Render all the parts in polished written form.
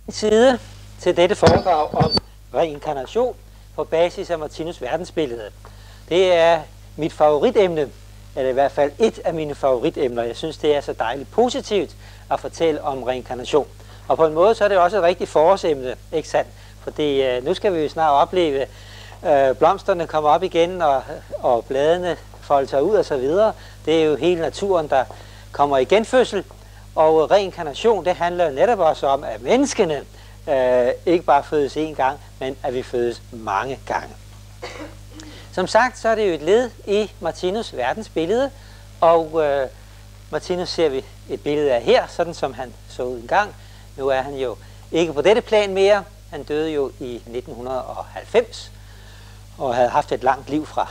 Side til dette foredrag om reinkarnation på basis af Martinus verdensbillede. Det er mit favoritemne, eller i hvert fald et af mine favoritemner. Jeg synes, det er så dejligt positivt at fortælle om reinkarnation. Og på en måde så er det også et rigtigt forårsemne, ikke sandt? Fordi nu skal vi jo snart opleve, blomsterne kommer op igen, og bladene folder sig ud og så videre. Det er jo hele naturen, der kommer i genfødsel. Og reinkarnation, det handler netop også om, at menneskene ikke bare fødes én gang, men at vi fødes mange gange. Som sagt, så er det jo et led i Martinus verdensbillede, og Martinus ser vi et billede af her, sådan som han så ud en gang. Nu er han jo ikke på dette plan mere. Han døde jo i 1990, og havde haft et langt liv fra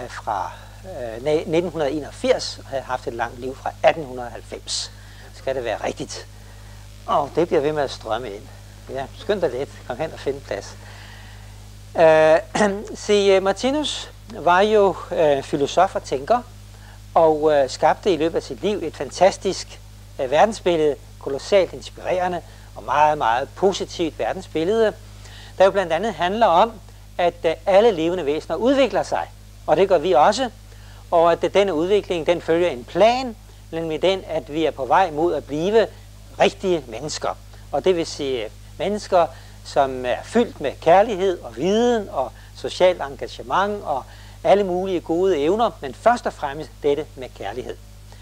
1981, og havde haft et langt liv fra 1890. Skal det være rigtigt? Og det bliver ved med at strømme ind. Ja, skynd dig lidt. Kom hen og find plads. Martinus var jo filosof og tænker, og skabte i løbet af sit liv et fantastisk verdensbillede, kolossalt inspirerende og meget, meget positivt verdensbillede, der jo blandt andet handler om, at alle levende væsener udvikler sig, og det gør vi også, og at denne udvikling, den følger en plan, nemlig den, at vi er på vej mod at blive rigtige mennesker. Og det vil sige mennesker, som er fyldt med kærlighed og viden og socialt engagement og alle mulige gode evner, men først og fremmest dette med kærlighed.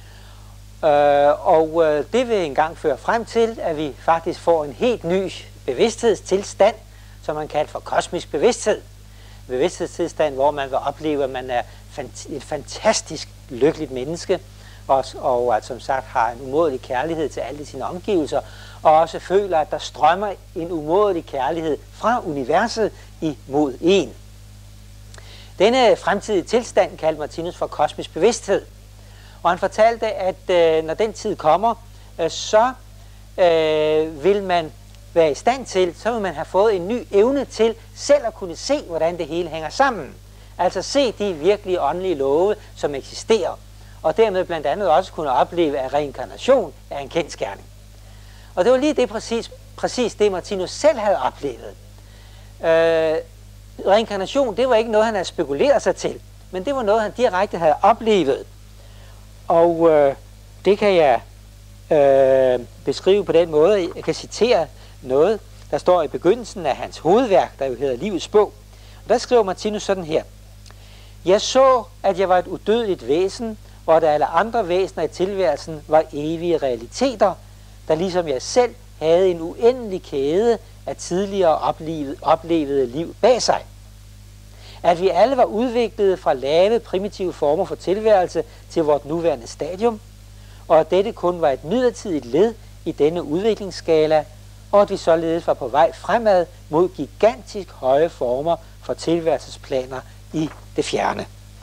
Det vil engang føre frem til, at vi faktisk får en helt ny bevidsthedstilstand, som man kalder for kosmisk bevidsthed. En bevidsthedstilstand, hvor man vil opleve, at man er et fantastisk lykkeligt menneske, og at som sagt har en umådelig kærlighed til alle sine omgivelser, og også føler, at der strømmer en umådelig kærlighed fra universet imod en. Denne fremtidige tilstand kaldte Martinus for kosmisk bevidsthed. Og han fortalte, at når den tid kommer, så vil man være i stand til, så vil man have fået en ny evne til selv at kunne se, hvordan det hele hænger sammen. Altså se de virkelige åndelige love, som eksisterer. Og dermed blandt andet også kunne opleve, at reinkarnation er en kendsgerning. Og det var lige det præcis det, Martinus selv havde oplevet. Reinkarnation, det var ikke noget, han havde spekuleret sig til, men det var noget, han direkte havde oplevet. Og det kan jeg beskrive på den måde. Jeg kan citere noget, der står i begyndelsen af hans hovedværk, der jo hedder Livets Bog. Og der skriver Martinus sådan her: Jeg så, at jeg var et udødeligt væsen, og at alle andre væsener i tilværelsen var evige realiteter, der ligesom jeg selv havde en uendelig kæde af tidligere oplevede liv bag sig. At vi alle var udviklet fra lave, primitive former for tilværelse til vort nuværende stadium, og at dette kun var et midlertidigt led i denne udviklingsskala, og at vi således var på vej fremad mod gigantisk høje former for tilværelsesplaner i det fjerne.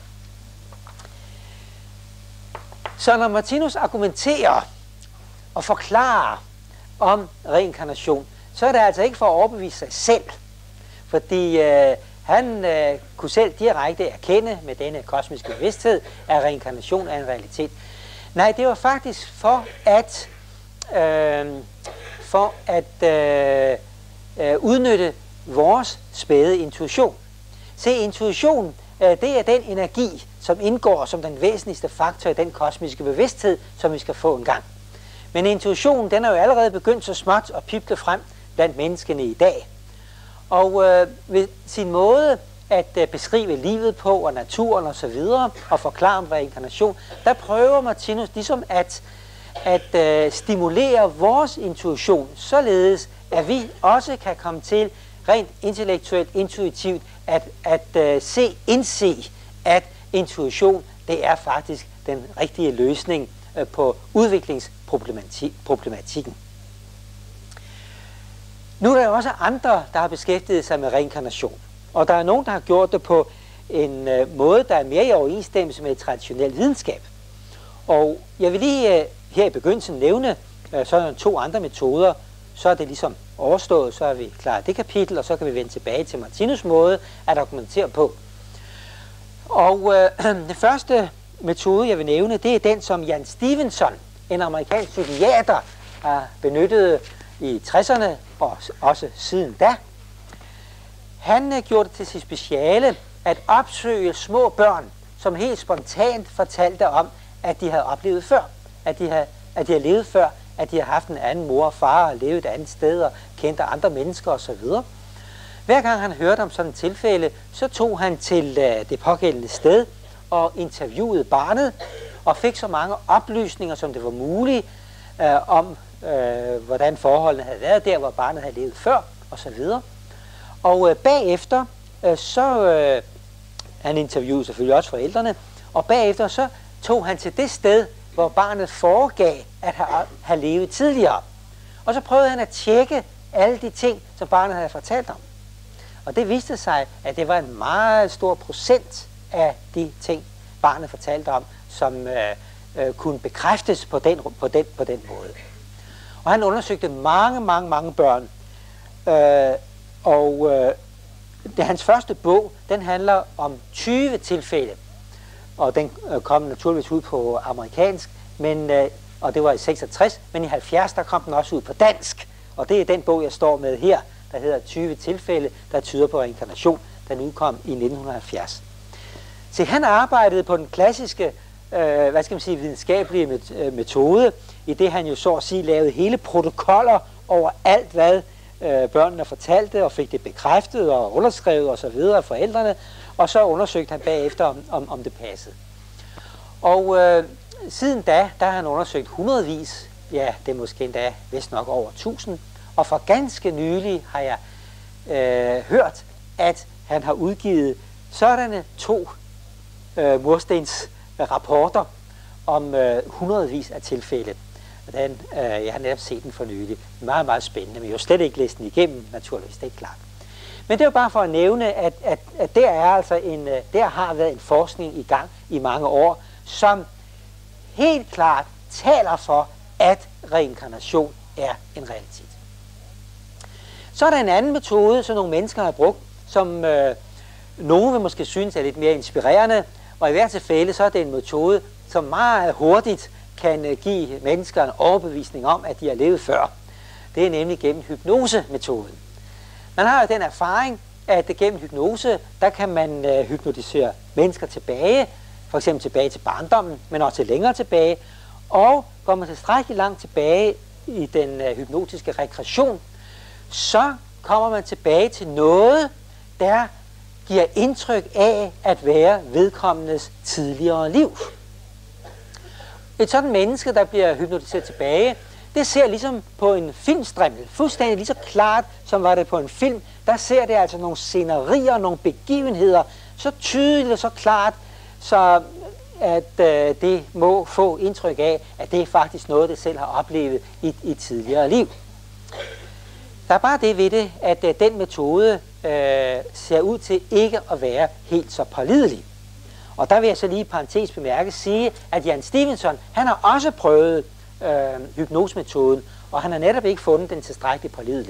Så når Martinus argumenterer og forklarer om reinkarnation, så er det altså ikke for at overbevise sig selv, fordi han kunne selv direkte erkende med denne kosmiske bevidsthed, at reinkarnation er en realitet. Nej, det var faktisk for at udnytte vores spæde intuition. Se, intuition, det er den energi, som indgår som den væsentligste faktor i den kosmiske bevidsthed, som vi skal få en gang. Men intuitionen, den er jo allerede begyndt så småt at pible frem blandt menneskene i dag. Og ved sin måde at beskrive livet på, og naturen og så videre, og forklare om reinkarnation, der prøver Martinus ligesom at stimulere vores intuition, således at vi også kan komme til rent intellektuelt, intuitivt, at indse, at intuition, det er faktisk den rigtige løsning på udviklingsproblematikken. Nu er der jo også andre, der har beskæftiget sig med reinkarnation. Og der er nogen, der har gjort det på en måde, der er mere i overensstemmelse med traditionel videnskab. Og jeg vil lige her i begyndelsen nævne sådan 2 andre metoder. Så er det ligesom overstået, så er vi klar det kapitel, og så kan vi vende tilbage til Martinus måde at argumentere på. Og den første metode, jeg vil nævne, det er den, som Jan Stevenson, en amerikansk psykiater, har benyttet i 60'erne og også siden da. Han gjorde det til sit speciale at opsøge små børn, som helt spontant fortalte om, at de havde oplevet før. At de havde levet før, at de havde haft en anden mor og far og levet et andet sted og kendte andre mennesker osv. Hver gang han hørte om sådan et tilfælde, så tog han til det pågældende sted og interviewede barnet og fik så mange oplysninger, som det var muligt om, hvordan forholdene havde været der, hvor barnet havde levet før osv. Og bagefter, han interviewede selvfølgelig også forældrene, og bagefter så tog han til det sted, hvor barnet foregav at have levet tidligere. Og så prøvede han at tjekke alle de ting, som barnet havde fortalt om. Og det viste sig, at det var en meget stor procent af de ting, barnet fortalte om, som kunne bekræftes på den måde. Og han undersøgte mange børn. Det hans første bog, den handler om 20 tilfælde. Og den kom naturligvis ud på amerikansk, og det var i 66, men i 70 der kom den også ud på dansk. Og det er den bog, jeg står med her, der hedder 20 tilfælde, der tyder på reinkarnation. Den udkom i 1970. Så han arbejdede på den klassiske, videnskabelige metode, i det han jo så at sige lavede hele protokoller over alt, hvad børnene fortalte, og fik det bekræftet og underskrevet og så videre af forældrene, og så undersøgte han bagefter, om det passede. Og siden da har han undersøgt hundredvis, ja, det er måske endda vist nok over 1000, og for ganske nylig har jeg hørt, at han har udgivet sådanne 2 murstens rapporter om hundredvis af tilfælde. Jeg har netop set den for nylig. Meget spændende, men jeg har jo slet ikke læst den igennem, naturligvis, det er ikke klart. Men det er jo bare for at nævne, at der har været en forskning i gang i mange år, som helt klart taler for, at reinkarnation er en realitet. Så er der en anden metode, som nogle mennesker har brugt, som nogen vil måske synes er lidt mere inspirerende, og i hvert tilfælde så er det en metode, som meget hurtigt kan give mennesker en overbevisning om, at de har levet før. Det er nemlig gennem hypnosemetoden. Man har jo den erfaring, at gennem hypnose, der kan man hypnotisere mennesker tilbage, for eksempel tilbage til barndommen, men også til længere tilbage, og går man tilstrækkeligt langt tilbage i den hypnotiske regression, så kommer man tilbage til noget, der giver indtryk af at være vedkommendes tidligere liv. Et sådan menneske, der bliver hypnotiseret tilbage, det ser ligesom på en filmstrimmel, fuldstændig lige så klart, som var det på en film. Der ser det altså nogle scenerier, nogle begivenheder, så tydeligt og så klart, så at det må få indtryk af, at det er faktisk noget, det selv har oplevet i tidligere liv. Der er bare det ved det, at den metode ser ud til ikke at være helt så pålidelig. Og der vil jeg så lige i parentes bemærke sige, at Jan Stephenson, han har også prøvet hypnosemetoden, og han har netop ikke fundet den tilstrækkeligt pålidelig.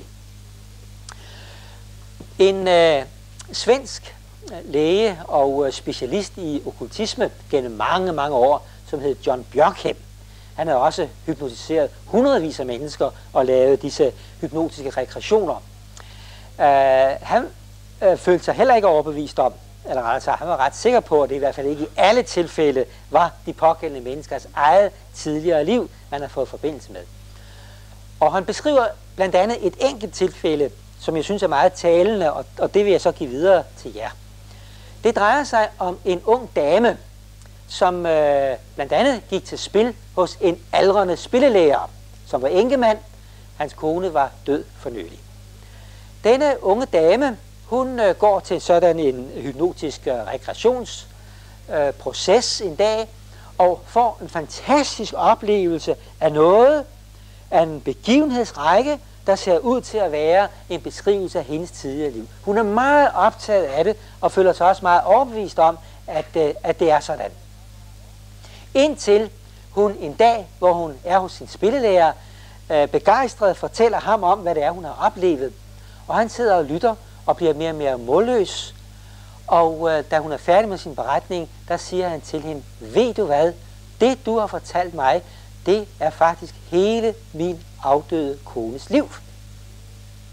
En svensk læge og specialist i okkultisme gennem mange år, som hed John Bjørkhem, han har også hypnotiseret hundredvis af mennesker og lavet disse hypnotiske regressioner. Han følte sig heller ikke overbevist om, eller altså han var ret sikker på, at det i hvert fald ikke i alle tilfælde var de pågældende menneskers eget tidligere liv, man har fået forbindelse med. Og han beskriver blandt andet et enkelt tilfælde, som jeg synes er meget talende, og det vil jeg så give videre til jer. Det drejer sig om en ung dame, som blandt andet gik til spil hos en aldrende spillelærer, som var enkemand. Hans kone var død for nylig. Denne unge dame, hun går til sådan en hypnotisk regressionsproces en dag, og får en fantastisk oplevelse af noget, af en begivenhedsrække, der ser ud til at være en beskrivelse af hendes tidligere liv. Hun er meget optaget af det, og føler sig også meget overbevist om, at det er sådan. Indtil hun en dag, hvor hun er hos sin spillelærer, begejstret fortæller ham om, hvad det er, hun har oplevet. Og han sidder og lytter og bliver mere og mere målløs. Og da hun er færdig med sin beretning, der siger han til hende, ved du hvad, det du har fortalt mig, det er faktisk hele min afdøde kones liv.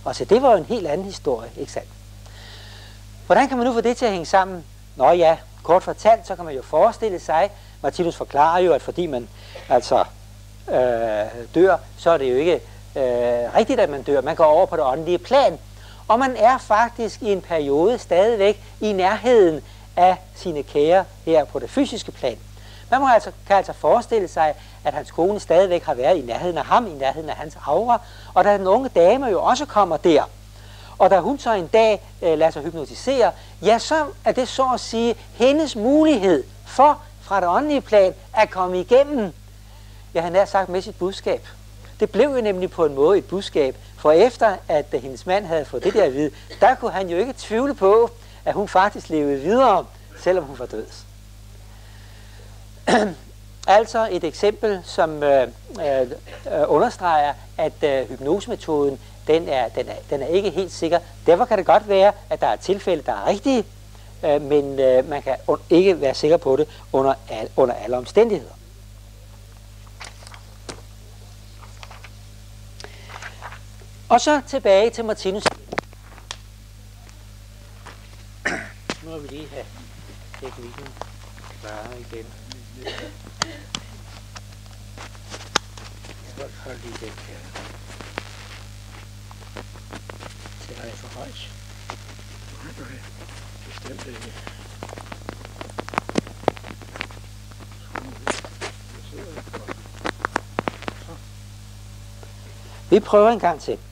Og så det var jo en helt anden historie, ikke sandt? Hvordan kan man nu få det til at hænge sammen? Nå ja, kort fortalt, så kan man jo forestille sig, Martinus forklarer jo, at fordi man altså dør, så er det jo ikke rigtigt, at man dør. Man går over på det åndelige plan, og man er faktisk i en periode stadigvæk i nærheden af sine kære her på det fysiske plan. Man kan altså forestille sig, at hans kone stadigvæk har været i nærheden af ham, i nærheden af hans aura, og da den unge dame jo også kommer der, og da hun så en dag lader sig hypnotisere, ja, så er det så at sige hendes mulighed for fra det åndelige plan at komme igennem, ja, han har sagt med sit budskab. Det blev jo nemlig på en måde et budskab, for efter at hendes mand havde fået det der at vide, der kunne han jo ikke tvivle på, at hun faktisk levede videre, selvom hun var død. Altså et eksempel, som understreger, at hypnosemetoden, den er ikke helt sikker. Derfor kan det godt være, at der er tilfælde, der er rigtige, men man kan ikke være sikker på det under alle omstændigheder. Og så tilbage til Martinus. Nu må vi lige have teknikken klar igen. Hold lige den her. Det er for højt. Nej, bestemt ikke. Vi prøver en gang til.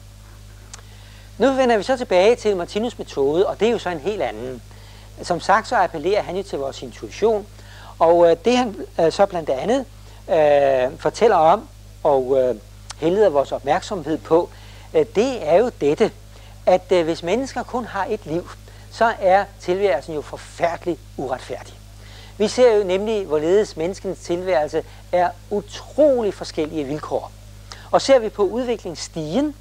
Nu vender vi så tilbage til Martinus' metode, og det er jo så en helt anden. Som sagt, så appellerer han jo til vores intuition, og det han så blandt andet fortæller om og henleder vores opmærksomhed på, det er jo dette, at hvis mennesker kun har et liv, så er tilværelsen jo forfærdeligt uretfærdig. Vi ser jo nemlig, hvorledes menneskens tilværelse er utrolig forskellige vilkår. Og ser vi på udviklingsstigen,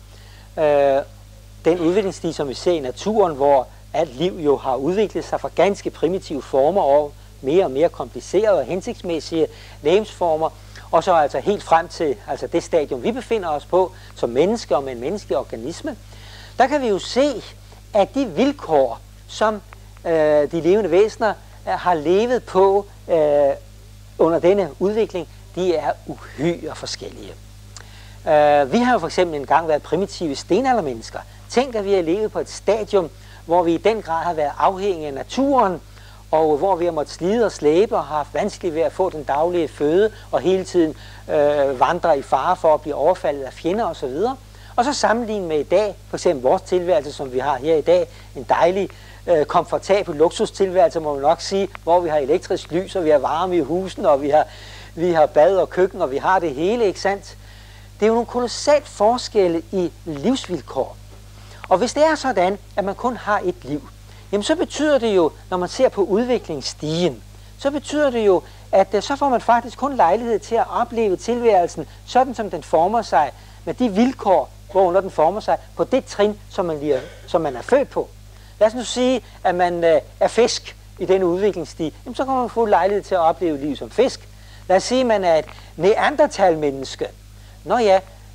den udviklingsstige, som vi ser i naturen, hvor alt liv jo har udviklet sig fra ganske primitive former og mere og mere komplicerede og hensigtsmæssige legemsformer, og så altså helt frem til altså det stadium, vi befinder os på som mennesker og med en menneskelig organisme, der kan vi jo se, at de vilkår, som de levende væsener har levet på under denne udvikling, de er uhyre forskellige. Vi har jo for eksempel engang været primitive stenaldermennesker. Tænk, at vi har levet på et stadium, hvor vi i den grad har været afhængige af naturen, og hvor vi har måttet slide og slæbe og har haft vanskeligt ved at få den daglige føde, og hele tiden vandre i fare for at blive overfaldet af fjender osv. Og så sammenlignet med i dag, for eksempel vores tilværelse, som vi har her i dag, en dejlig, komfortabel luksustilværelse, må man nok sige, hvor vi har elektrisk lys, og vi har varme i husen, og vi har bad og køkken, og vi har det hele, ikke sandt? Det er jo nogle kolossalt forskelle i livsvilkår. Og hvis det er sådan, at man kun har et liv, jamen så betyder det jo, når man ser på udviklingsstigen, så betyder det jo, at så får man faktisk kun lejlighed til at opleve tilværelsen, sådan som den former sig, med de vilkår, hvorunder den former sig, på det trin, som man er født på. Lad os nu sige, at man er fisk i den udviklingsstige, jamen så kan man få lejlighed til at opleve liv som fisk. Lad os sige, at man er et neandertalmenneske. Nå ja,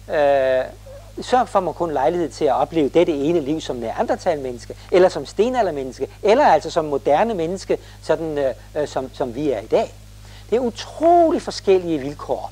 så får man kun lejlighed til at opleve dette ene liv som neandertalmenneske, eller som stenaldermenneske, eller altså som moderne menneske, sådan som vi er i dag. Det er utrolig forskellige vilkår.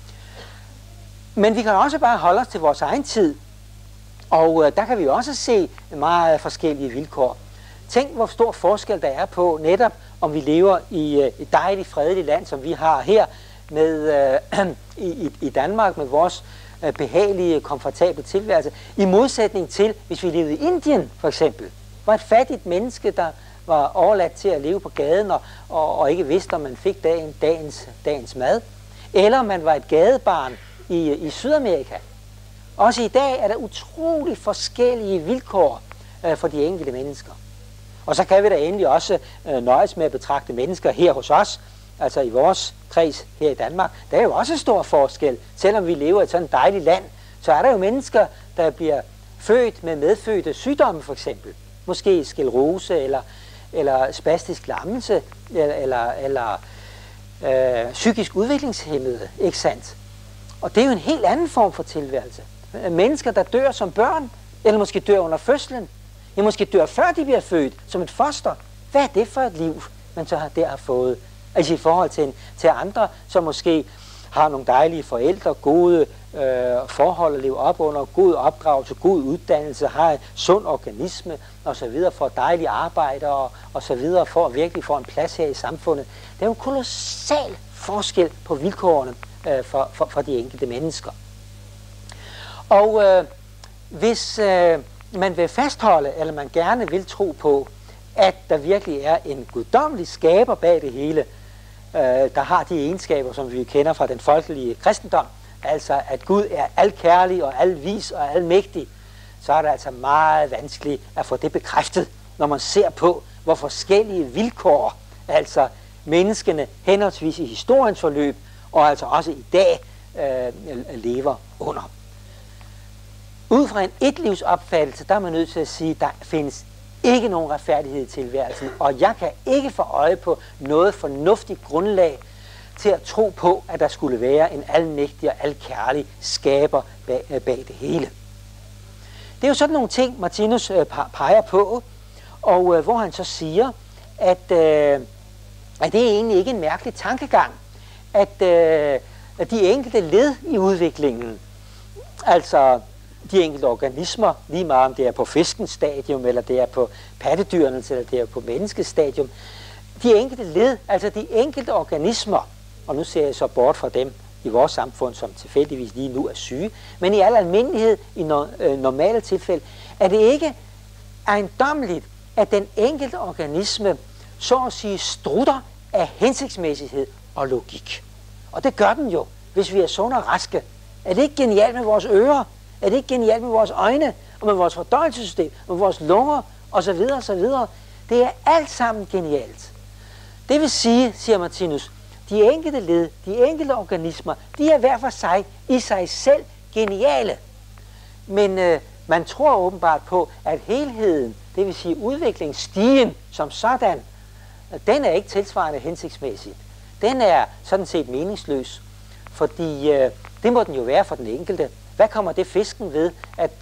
Men vi kan også bare holde os til vores egen tid, og der kan vi også se meget forskellige vilkår. Tænk, hvor stor forskel der er på netop, om vi lever i et dejligt, fredeligt land, som vi har her med, i Danmark, med vores behagelige, komfortable tilværelse, i modsætning til, hvis vi levede i Indien, for eksempel. Var et fattigt menneske, der var overladt til at leve på gaden, og ikke vidste, om man fik dagens mad. Eller man var et gadebarn i Sydamerika. Også i dag er der utrolig forskellige vilkår for de enkelte mennesker. Og så kan vi da endelig også nøjes med at betragte mennesker her hos os, altså i vores kreds her i Danmark. Der er jo også stor forskel. Selvom vi lever i et sådan dejligt land, så er der jo mennesker, der bliver født med medfødte sygdomme for eksempel. Måske sklerose eller spastisk lammelse eller psykisk udviklingshæmmede, ikke sandt? Og det er jo en helt anden form for tilværelse. Mennesker, der dør som børn, Eller måske dør under fødslen. Ja, måske dør før de bliver født, som et foster. Hvad er det for et liv, man så har fået? Altså i forhold til andre, som måske har nogle dejlige forældre, gode forhold at leve op under, god opdragelse, god uddannelse, har en sund organisme osv., får dejlige arbejder og så videre, for at virkelig få en plads her i samfundet. Det er jo en kolossal forskel på vilkårene for de enkelte mennesker. Og hvis man vil fastholde, eller man gerne vil tro på, at der virkelig er en guddommelig skaber bag det hele, der har de egenskaber, som vi kender fra den folkelige kristendom, altså at Gud er alkærlig og alvis og almægtig, så er det altså meget vanskeligt at få det bekræftet, når man ser på, hvor forskellige vilkår, altså menneskene henholdsvis i historiens forløb, og altså også i dag lever under. Ud fra en etlivsopfattelse, der er man nødt til at sige, at der findes ikke nogen retfærdighed i tilværelsen, og jeg kan ikke få øje på noget fornuftigt grundlag til at tro på, at der skulle være en almægtig og alkærlig skaber bag det hele. Det er jo sådan nogle ting, Martinus peger på, og hvor han så siger, at det er egentlig ikke en mærkelig tankegang, at de enkelte led i udviklingen, altså de enkelte organismer, lige meget om det er på fiskens stadium, eller det er på pattedyrens, eller det er på menneskets stadium, de enkelte led, altså de enkelte organismer, og nu ser jeg så bort fra dem i vores samfund, som tilfældigvis lige nu er syge, men i al almindelighed, i normale tilfælde, er det ikke ejendommeligt, at den enkelte organisme, så at sige, strutter af hensigtsmæssighed og logik. Og det gør den jo, hvis vi er sunde og raske. Er det ikke genialt med vores ører? Er det ikke genialt med vores øjne, og med vores fordøjelsessystem, og med vores lunger, osv. osv.? Det er alt sammen genialt. Det vil sige, siger Martinus, de enkelte led, de enkelte organismer, de er hver for sig i sig selv geniale. Men man tror åbenbart på, at helheden, det vil sige udviklingsstigen som sådan, den er ikke tilsvarende hensigtsmæssig. Den er sådan set meningsløs, fordi det må den jo være for den enkelte. Hvad kommer det fisken ved, at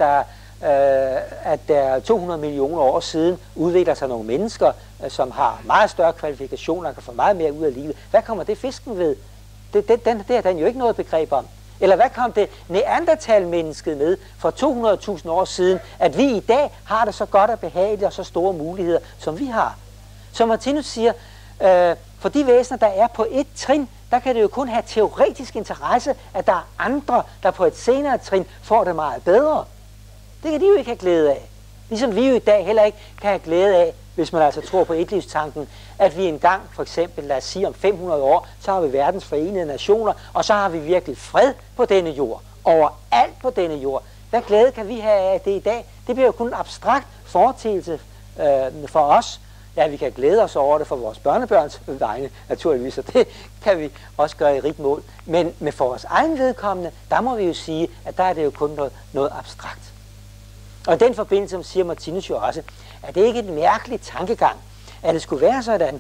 der 200 millioner år siden udvikler sig nogle mennesker, som har meget større kvalifikationer og kan få meget mere ud af livet? Hvad kommer det fisken ved? Det er den jo ikke noget begreb om. Eller hvad kom det neandertalmennesket med for 200.000 år siden, at vi i dag har det så godt og behageligt og så store muligheder, som vi har? Som Martinus siger, for de væsener, der er på et trin, der kan det jo kun have teoretisk interesse, at der er andre, der på et senere trin får det meget bedre. Det kan de jo ikke have glæde af. Ligesom vi jo i dag heller ikke kan have glæde af, hvis man altså tror på etlivstanken, at vi engang, for eksempel, lad os sige om 500 år, så har vi verdens forenede nationer, og så har vi virkelig fred på denne jord, overalt på denne jord. Hvad glæde kan vi have af det i dag? Det bliver jo kun en abstrakt foreteelse for os. Ja, vi kan glæde os over det for vores børnebørns vegne, naturligvis, og det kan vi også gøre i rigt mål. Men med for vores egen vedkommende, der må vi jo sige, at der er det jo kun noget abstrakt. Og i den forbindelse siger Martinus jo også, at det ikke er en mærkelig tankegang, at det skulle være sådan,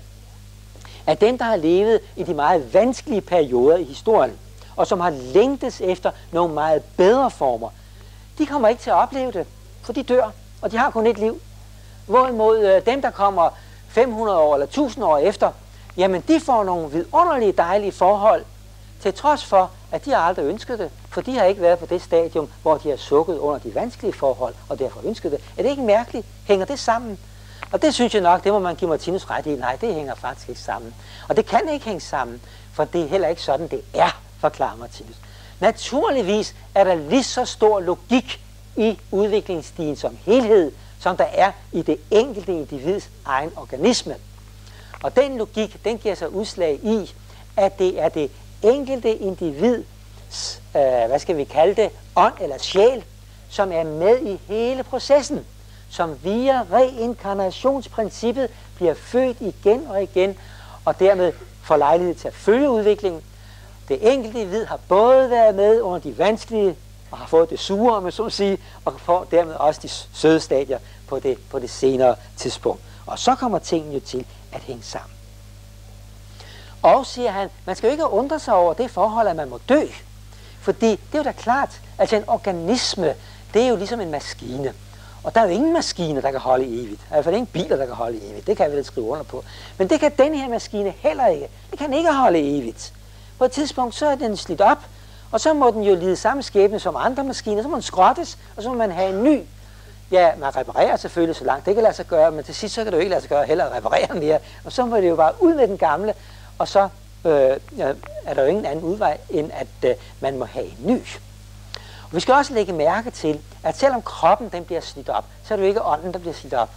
at dem, der har levet i de meget vanskelige perioder i historien, og som har længtes efter nogle meget bedre former, de kommer ikke til at opleve det, for de dør, og de har kun et liv. Hvorimod dem, der kommer 500 år eller 1000 år efter, jamen de får nogle vidunderlige dejlige forhold, til trods for, at de har aldrig ønsket det, for de har ikke været på det stadium, hvor de har sukket under de vanskelige forhold, og derfor ønsket det. Er det ikke mærkeligt? Hænger det sammen? Og det synes jeg nok, det må man give Martinus ret i. Nej, det hænger faktisk ikke sammen. Og det kan ikke hænge sammen, for det er heller ikke sådan, det er, forklarer Martinus. Naturligvis er der lige så stor logik i udviklingsstigen som helhed, som der er i det enkelte individs egen organisme. Og den logik, den giver sig udslag i, at det er det enkelte individs, hvad skal vi kalde det, ånd eller sjæl, som er med i hele processen, som via reinkarnationsprincippet bliver født igen og igen, og dermed får lejlighed til at følge udviklingen. Det enkelte individ har både været med under de vanskelige, og har fået det sure, med så at sige, og får dermed også de søde stadier på det senere tidspunkt. Og så kommer tingene jo til at hænge sammen. Og siger han, man skal jo ikke undre sig over det forhold, at man må dø. Fordi det er jo da klart, altså en organisme, det er jo ligesom en maskine. Og der er jo ingen maskiner, der kan holde evigt. I hvert fald ingen biler, der kan holde evigt. Det kan vi da skrive under på. Men det kan den her maskine heller ikke. Det kan ikke holde evigt. På et tidspunkt, så er den slidt op, og så må den jo lide samme skæbne som andre maskiner. Så må den skrottes, og så må man have en ny. Ja, man reparerer selvfølgelig så langt det kan lade sig gøre, men til sidst så kan det jo ikke lade sig gøre heller at reparere mere. Og så må det jo bare ud med den gamle, og så er der jo ingen anden udvej, end at man må have en ny. Og vi skal også lægge mærke til, at selvom kroppen den bliver slidt op, så er det jo ikke ånden, der bliver slidt op.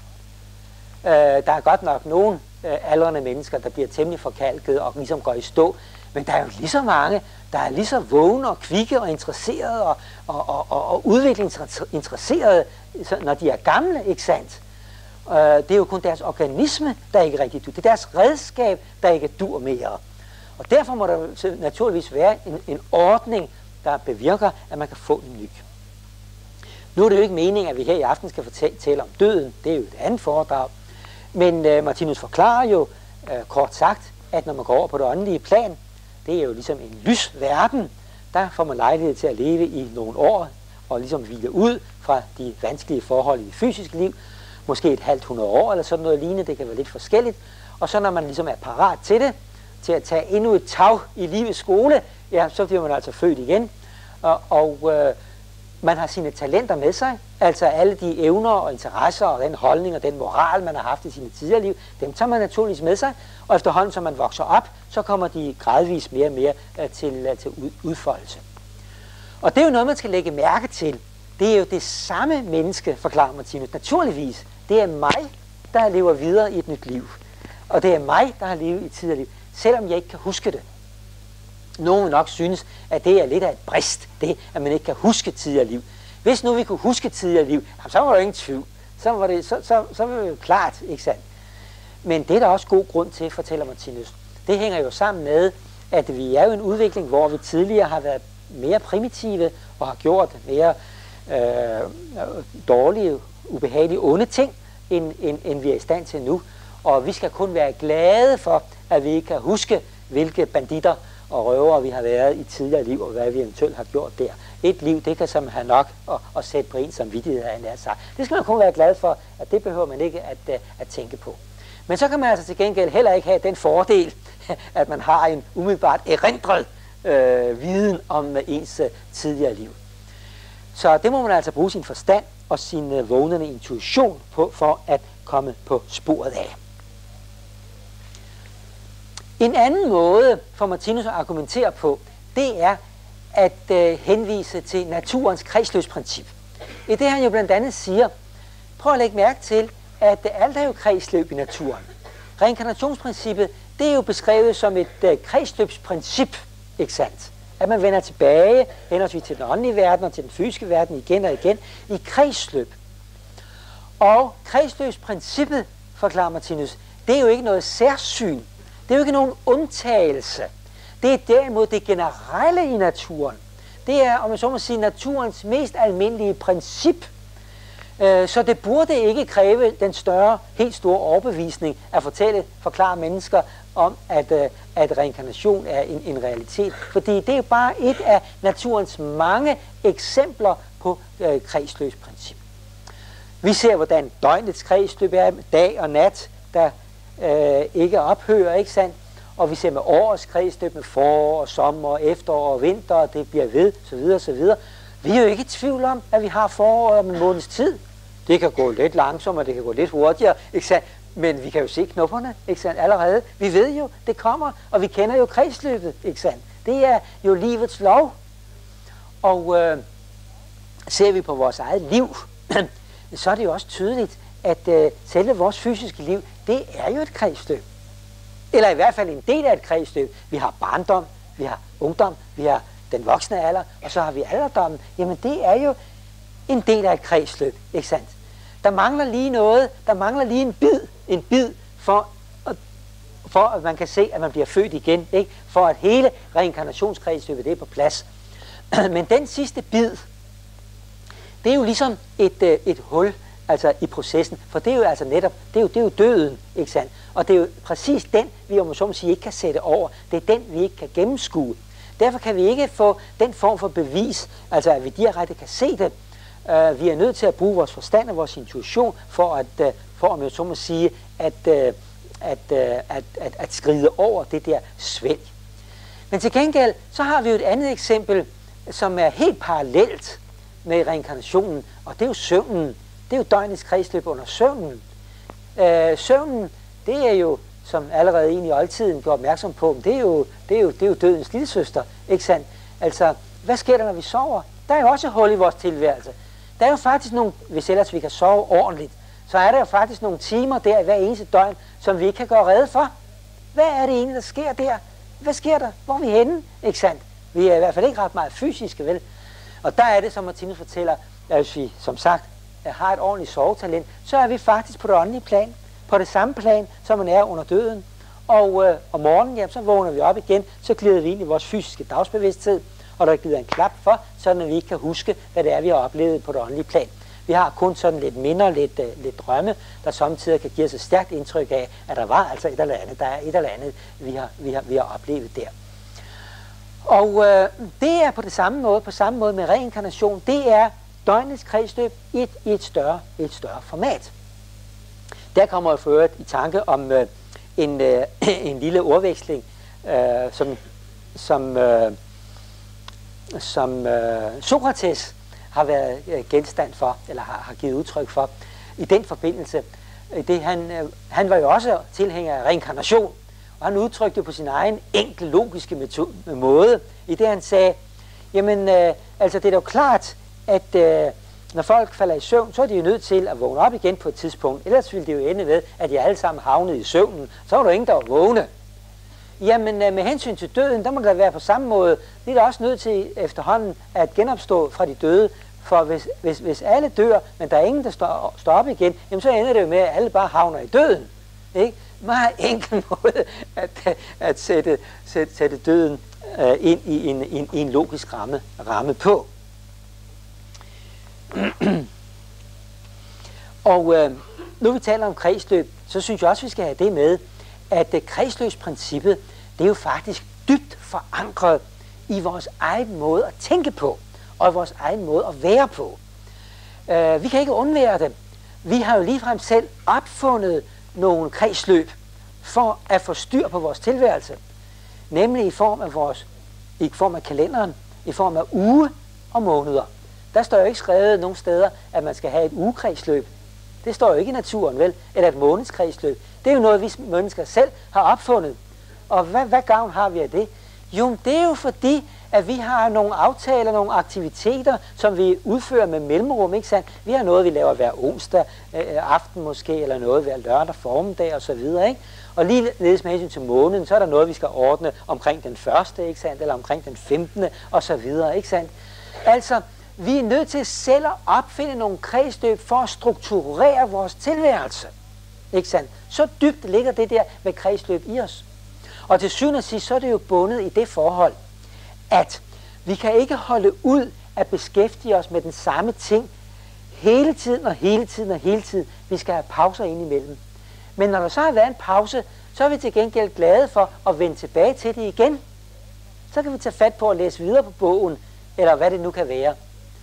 Der er godt nok nogle aldrende mennesker, der bliver temmelig forkalket og ligesom går i stå, men der er jo lige så mange, der er lige så vågne og kvikke og interesserede og udviklingsinteresserede, når de er gamle, ikke sandt? Det er jo kun deres organisme, der ikke rigtig dur. Det er deres redskab, der ikke dur mere. Og derfor må der naturligvis være en ordning, der bevirker, at man kan få en ny. Nu er det jo ikke meningen, at vi her i aften skal fortælle om døden. Det er jo et andet foredrag. Men Martinus forklarer jo kort sagt, at når man går over på det åndelige plan, det er jo ligesom en lysverden, der får man lejlighed til at leve i nogle år, og ligesom hvile ud fra de vanskelige forhold i det fysiske liv, måske et halvt 100 år eller sådan noget lignende, det kan være lidt forskelligt. Og så når man ligesom er parat til det, til at tage endnu et tag i livets skole, ja, så bliver man altså født igen. Og man har sine talenter med sig, altså alle de evner og interesser og den holdning og den moral, man har haft i sine tidligere liv, dem tager man naturligvis med sig, og efterhånden som man vokser op, så kommer de gradvist mere og mere til udfoldelse. Og det er jo noget, man skal lægge mærke til. Det er jo det samme menneske, forklarer Martinus. Naturligvis, det er mig, der lever videre i et nyt liv. Og det er mig, der har levet i et tidligere liv, selvom jeg ikke kan huske det. Nogen vil nok synes, at det er lidt af et brist, det at man ikke kan huske tidligere liv. Hvis nu vi kunne huske tidligere liv, så var der ingen tvivl. Så var det jo klart, ikke sandt? Men det er der også god grund til, fortæller Martinus. Det hænger jo sammen med, at vi er jo en udvikling, hvor vi tidligere har været mere primitive og har gjort mere dårlige, ubehagelige, onde ting, end vi er i stand til nu. Og vi skal kun være glade for, at vi ikke kan huske, hvilke banditter og røvere vi har været i tidligere liv, og hvad vi eventuelt har gjort der. Et liv, det kan som have nok at sætte på en samvittighed af en af sig. Det skal man kun være glad for, at det behøver man ikke at tænke på. Men så kan man altså til gengæld heller ikke have den fordel, at man har en umiddelbart erindret viden om ens tidligere liv. Så det må man altså bruge sin forstand og sin vågnende intuition på, for at komme på sporet af. En anden måde for Martinus at argumentere på, det er at henvise til naturens kredsløbsprincip. I det han jo blandt andet siger, prøv at lægge mærke til, at alt er jo kredsløb i naturen. Reinkarnationsprincippet, det er jo beskrevet som et kredsløbsprincip, ikke sandt? At man vender tilbage, henholdsvis til den åndelige verden og til den fysiske verden igen og igen, i kredsløb. Og kredsløbsprincippet, forklarer Martinus, det er jo ikke noget særsyn. Det er jo ikke nogen undtagelse. Det er derimod det generelle i naturen. Det er, om man så må sige, naturens mest almindelige princip. Så det burde ikke kræve den helt store overbevisning at forklare mennesker om, at reinkarnation er en realitet. Fordi det er jo bare et af naturens mange eksempler på kredsløbsprincip. Vi ser, hvordan døgnets kredsløb er, dag og nat, der ikke ophører, ikke sandt? Og vi ser med årets kredsløb med forår, sommer, efterår og vinter, og det bliver ved, så videre, så videre. Vi er jo ikke i tvivl om, at vi har foråret om en måneds tid. Det kan gå lidt langsommere, det kan gå lidt hurtigere, ikke sandt? Men vi kan jo se knopperne, ikke sandt, allerede. Vi ved jo, det kommer, og vi kender jo kredsløbet, ikke sandt? Det er jo livets lov. Og ser vi på vores eget liv, så er det jo også tydeligt, at selve vores fysiske liv, det er jo et kredsløb. Eller i hvert fald en del af et kredsløb. Vi har barndom, vi har ungdom, vi har den voksne alder, og så har vi alderdommen. Jamen det er jo en del af et kredsløb, ikke sandt? Der mangler lige noget, der mangler lige en bid for at man kan se, at man bliver født igen, ikke? For at hele reinkarnationskredsløbet det er på plads. Men den sidste bid, det er jo ligesom et hul, altså i processen, for det er jo altså netop, det er jo døden, ikke sandt? Og det er jo præcis den, vi om så må sige ikke kan sætte over. Det er den, vi ikke kan gennemskue. Derfor kan vi ikke få den form for bevis, altså at vi direkte kan se det, Vi er nødt til at bruge vores forstand og vores intuition for om jeg så må sige, at skride over det der svælg. Men til gengæld, så har vi jo et andet eksempel, som er helt parallelt med reinkarnationen, og det er jo søvnen. Det er jo døgnets kredsløb under søvnen. Søvnen, det er jo, som allerede en i oldtiden går opmærksom på, det er jo dødens lillesøster, ikke sandt? Altså, hvad sker der, når vi sover? Der er jo også hul i vores tilværelse. Der er jo faktisk nogle, hvis ellers vi kan sove ordentligt, så er der jo faktisk nogle timer der i hver eneste døgn, som vi ikke kan gøre rede for. Hvad er det egentlig, der sker der? Hvad sker der? Hvor er vi henne? Ikke sandt? Vi er i hvert fald ikke ret meget fysiske, vel? Og der er det, som Martinus fortæller, at hvis vi, som sagt, har et ordentligt sovetalent, så er vi faktisk på det åndelige plan. På det samme plan, som man er under døden. Og om morgenen, ja, så vågner vi op igen, så glider vi ind i vores fysiske dagsbevidsthed, og der er givet en klap for, sådan at vi ikke kan huske, hvad det er, vi har oplevet på det åndelige plan. Vi har kun sådan lidt minder, lidt drømme, der samtidig kan give os et stærkt indtryk af, at der var altså et eller andet, der er et eller andet, vi har oplevet der. Og det er på samme måde med reinkarnation, det er døgnets kredsløb i et større format. Der kommer jeg for øvrigt i tanke om en lille ordveksling, som Sokrates har været genstand for, eller har givet udtryk for i den forbindelse. Han var jo også tilhænger af reinkarnation, og han udtrykte det på sin egen enkel logiske måde, i det han sagde, jamen altså det er jo klart, at når folk falder i søvn, så er de jo nødt til at vågne op igen på et tidspunkt, ellers ville det jo ende ved, at de alle sammen havnede i søvnen, så var der ingen, der var vågne. Jamen med hensyn til døden, der må der være på samme måde. Det er der også nødt til efterhånden at genopstå fra de døde. For hvis alle dør, men der er ingen, der står op igen, jamen så ender det jo med, at alle bare havner i døden. Ikke? Meget enkel måde at sætte døden ind i en logisk ramme på. Og nu vi taler om kredsløb, så synes jeg også, vi skal have det med, at kredsløbsprincippet, det er jo faktisk dybt forankret i vores egen måde at tænke på, og i vores egen måde at være på. Vi kan ikke undvære det. Vi har jo ligefrem selv opfundet nogle kredsløb for at få styr på vores tilværelse. Nemlig i form af kalenderen, i form af uge og måneder. Der står jo ikke skrevet nogen steder, at man skal have et ugekredsløb. Det står jo ikke i naturen, vel? Eller et månedskredsløb. Det er jo noget, vi mennesker selv har opfundet. Og hvad gavn har vi af det? Jo, det er jo fordi, at vi har nogle aftaler, nogle aktiviteter, som vi udfører med mellemrum, ikke sandt? Vi har noget, vi laver hver onsdag aften måske, eller noget hver lørdag formiddag og så videre, ikke? Og ligeledes med hensyn til måneden, så er der noget, vi skal ordne omkring den første, ikke sandt? Eller omkring den 15. og så videre, ikke sandt? Altså, vi er nødt til selv at opfinde nogle kredsløb for at strukturere vores tilværelse. Ikke sandt? Så dybt ligger det der med kredsløb i os. Og til syvende og sidst, så er det jo bundet i det forhold, at vi kan ikke holde ud at beskæftige os med den samme ting hele tiden og hele tiden og hele tiden. Vi skal have pauser indimellem. Men når der så har været en pause, så er vi til gengæld glade for at vende tilbage til det igen. Så kan vi tage fat på at læse videre på bogen, eller hvad det nu kan være.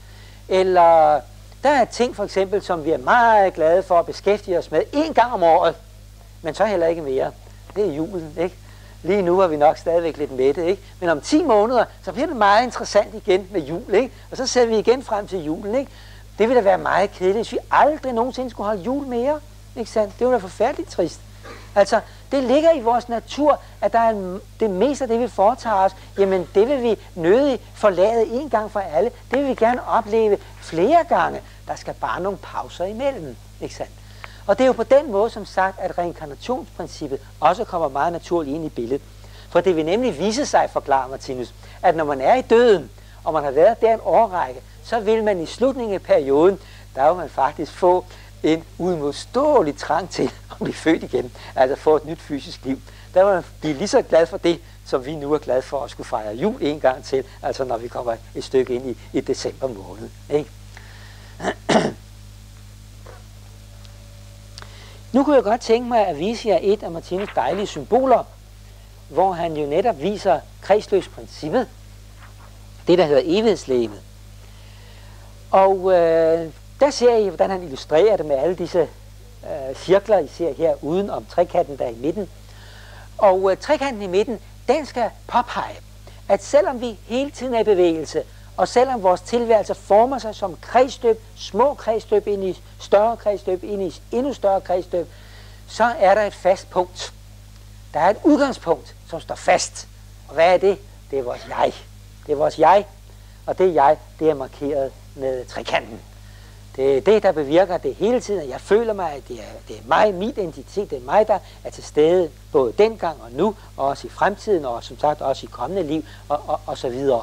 Eller der er ting for eksempel, som vi er meget glade for at beskæftige os med en gang om året, men så heller ikke mere. Det er julen, ikke? Lige nu er vi nok stadigvæk lidt mætte, ikke? Men om 10 måneder, så bliver det meget interessant igen med jul, ikke? Og så ser vi igen frem til julen, ikke? Det vil da være meget kedeligt, hvis vi aldrig nogensinde skulle holde jul mere, ikke sandt? Det ville da forfærdeligt trist. Altså, det ligger i vores natur, at der er det meste af det, vi foretager os, jamen det vil vi nødig forlade en gang for alle. Det vil vi gerne opleve flere gange. Der skal bare nogle pauser imellem, ikke sandt? Og det er jo på den måde, som sagt, at reinkarnationsprincippet også kommer meget naturligt ind i billedet. For det vil nemlig vise sig, forklarer Martinus, at når man er i døden, og man har været der en årrække, så vil man i slutningen af perioden, der vil man faktisk få en uimodståelig trang til at blive født igen, altså få et nyt fysisk liv. Der vil man blive lige så glad for det, som vi nu er glade for at skulle fejre jul en gang til, altså når vi kommer et stykke ind i december måned. Ikke? Nu kunne jeg godt tænke mig at vise jer et af Martinus dejlige symboler, hvor han jo netop viser kredsløbsprincippet, det der hedder evighedslegemet. Og der ser I, hvordan han illustrerer det med alle disse cirkler, I ser her uden om trekanten, der er i midten. Og trekanten i midten, den skal påpege, at selvom vi hele tiden er i bevægelse, og selvom vores tilværelse former sig som kredsløb, små kredsløb ind i større kredsløb, ind i endnu større kredsløb, så er der et fast punkt. Der er et udgangspunkt, som står fast. Og hvad er det? Det er vores jeg. Det er vores jeg, og det jeg, det er markeret med trekanten. Det er det, der bevirker det hele tiden. Jeg føler mig, at det er mig, min identitet, det er mig, der er til stede både dengang og nu, og også i fremtiden, og som sagt også i kommende liv, og så videre.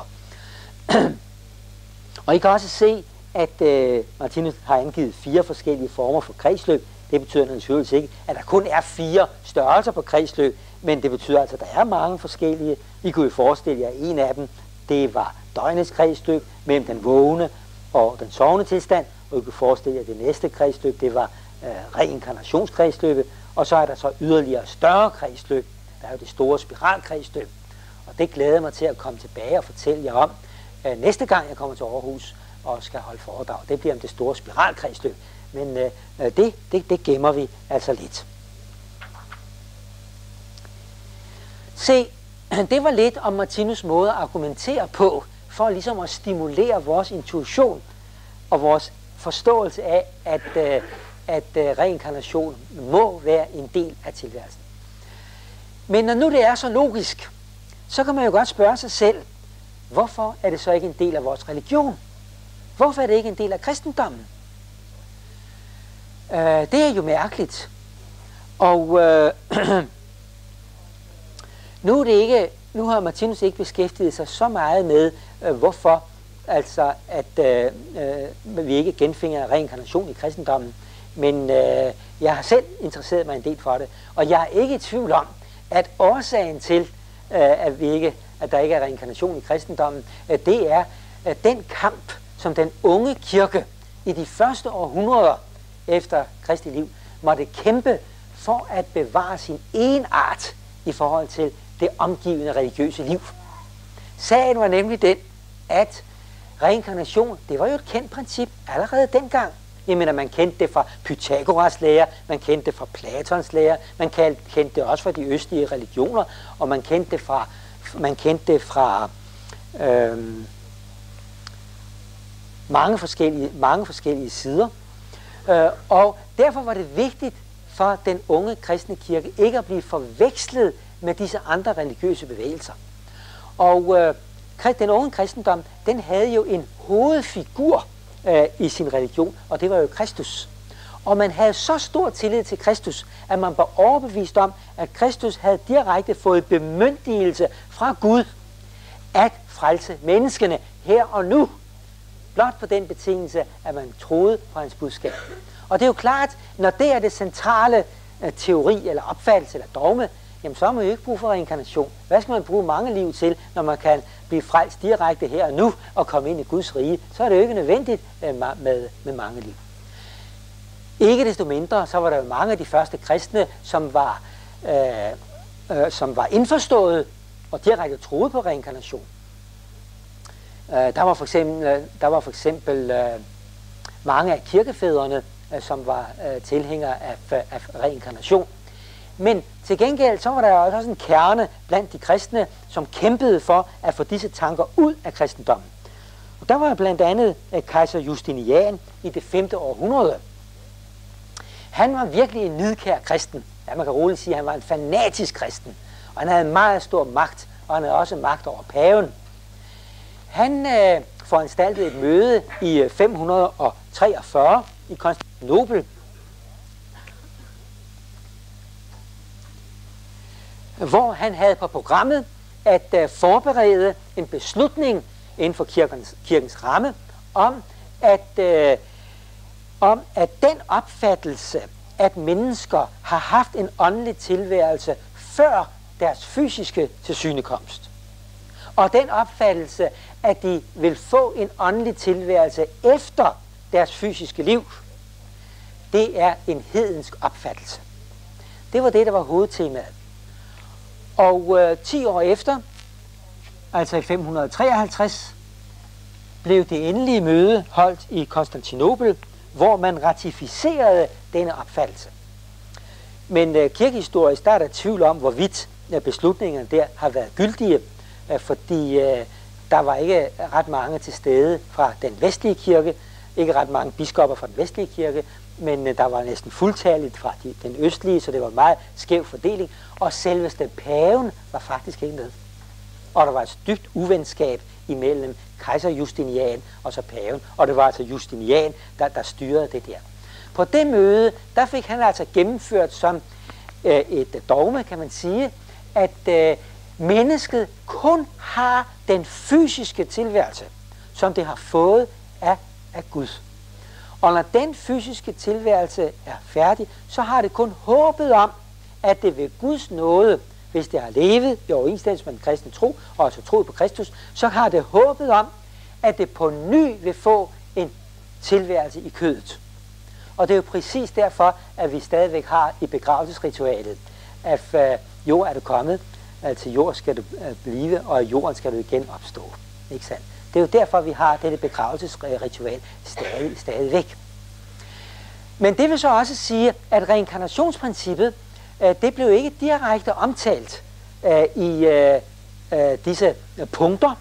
Og I kan også se, at Martinus har angivet 4 forskellige former for kredsløb. Det betyder naturligvis ikke, at der kun er 4 størrelser på kredsløb, men det betyder altså, at der er mange forskellige. I kunne jo forestille jer, at en af dem, det var døgnets kredsløb mellem den vågne og den sovende tilstand, og I kunne forestille jer, at det næste kredsløb, det var reinkarnationskredsløbet, og så er der så yderligere større kredsløb. Der er jo det store spiralkredsløb, og det glæder mig til at komme tilbage og fortælle jer om næste gang, jeg kommer til Aarhus og skal holde foredrag. Det bliver om det store spiralkredsløb, men det gemmer vi altså lidt. Se, det var lidt om Martinus' måde at argumentere på, for ligesom at stimulere vores intuition og vores forståelse af, at reinkarnation må være en del af tilværelsen. Men når nu det er så logisk, så kan man jo godt spørge sig selv, hvorfor er det så ikke en del af vores religion? Hvorfor er det ikke en del af kristendommen? Det er jo mærkeligt. Og nu har Martinus ikke beskæftiget sig så meget med, hvorfor altså, at vi ikke genfinder reinkarnation i kristendommen. Men jeg har selv interesseret mig en del for det, og jeg er ikke i tvivl om, at årsagen til, at der ikke er reinkarnation i kristendommen, det er den kamp, som den unge kirke i de første århundreder efter Kristi liv måtte kæmpe for at bevare sin egenart i forhold til det omgivende religiøse liv. Sagen var nemlig den, at reinkarnation, det var jo et kendt princip allerede dengang. Jeg mener, man kendte det fra Pythagoras lære, man kendte det fra Platons lære, man kendte det også fra de østlige religioner, og man kendte det fra mange forskellige sider. Og derfor var det vigtigt for den unge kristne kirke ikke at blive forvekslet med disse andre religiøse bevægelser. Og den unge kristendom, den havde jo en hovedfigur i sin religion, og det var jo Kristus. Og man havde så stor tillid til Kristus, at man var overbevist om, at Kristus havde direkte fået bemyndigelse fra Gud at frelse menneskene her og nu. Blot på den betingelse, at man troede på hans budskab. Og det er jo klart, når det er det centrale teori eller opfattelse eller dogme, jamen så har man jo ikke brug for reinkarnation. Hvad skal man bruge mange liv til, når man kan blive frelst direkte her og nu og komme ind i Guds rige? Så er det jo ikke nødvendigt med mange liv. Ikke desto mindre, så var der jo mange af de første kristne, som var indforstået og direkte troede på reinkarnation. Der var for eksempel mange af kirkefædrene, som var tilhængere af reinkarnation. Men til gengæld så var der også en kerne blandt de kristne, som kæmpede for at få disse tanker ud af kristendommen. Og der var blandt andet kejser Justinian i det 5. århundrede. Han var virkelig en nidkær kristen. Ja, man kan roligt sige, at han var en fanatisk kristen. Og han havde meget stor magt, og han havde også magt over paven. Han foranstaltede et møde i 543 i Konstantinopel, hvor han havde på programmet at forberede en beslutning inden for kirkens ramme om at den opfattelse, at mennesker har haft en åndelig tilværelse før deres fysiske tilsynekomst, og den opfattelse, at de vil få en åndelig tilværelse efter deres fysiske liv, det er en hedensk opfattelse. Det var det, der var hovedtemaet. Og 10 år efter, altså i 553, blev det endelige møde holdt i Konstantinopel, hvor man ratificerede denne opfattelse. Men kirkehistorisk der er der tvivl om, hvorvidt beslutningerne der har været gyldige, fordi der var ikke ret mange til stede fra den vestlige kirke, ikke ret mange biskopper fra den vestlige kirke, men der var næsten fuldtalligt fra den østlige, så det var en meget skæv fordeling, og selveste paven var faktisk ikke med. Og der var et dybt uvenskab imellem kejser Justinian og så paven, og det var altså Justinian, der styrede det der. På det møde, der fik han altså gennemført som et dogme, kan man sige, at mennesket kun har den fysiske tilværelse, som det har fået af Gud. Og når den fysiske tilværelse er færdig, så har det kun håbet om, at det ved Guds nåde, hvis det har levet i overensstemmelse med den kristne tro, og altså troet på Kristus, så har det håbet om, at det på ny vil få en tilværelse i kødet. Og det er jo præcis derfor, at vi stadigvæk har i begravelsesritualet, at jord er du kommet, til jord skal du blive, og i jorden skal du igen opstå. Ikke sandt? Det er jo derfor, vi har dette begravelsesritual stadigvæk. Men det vil så også sige, at reinkarnationsprincippet, det blev ikke direkte omtalt i disse punkter.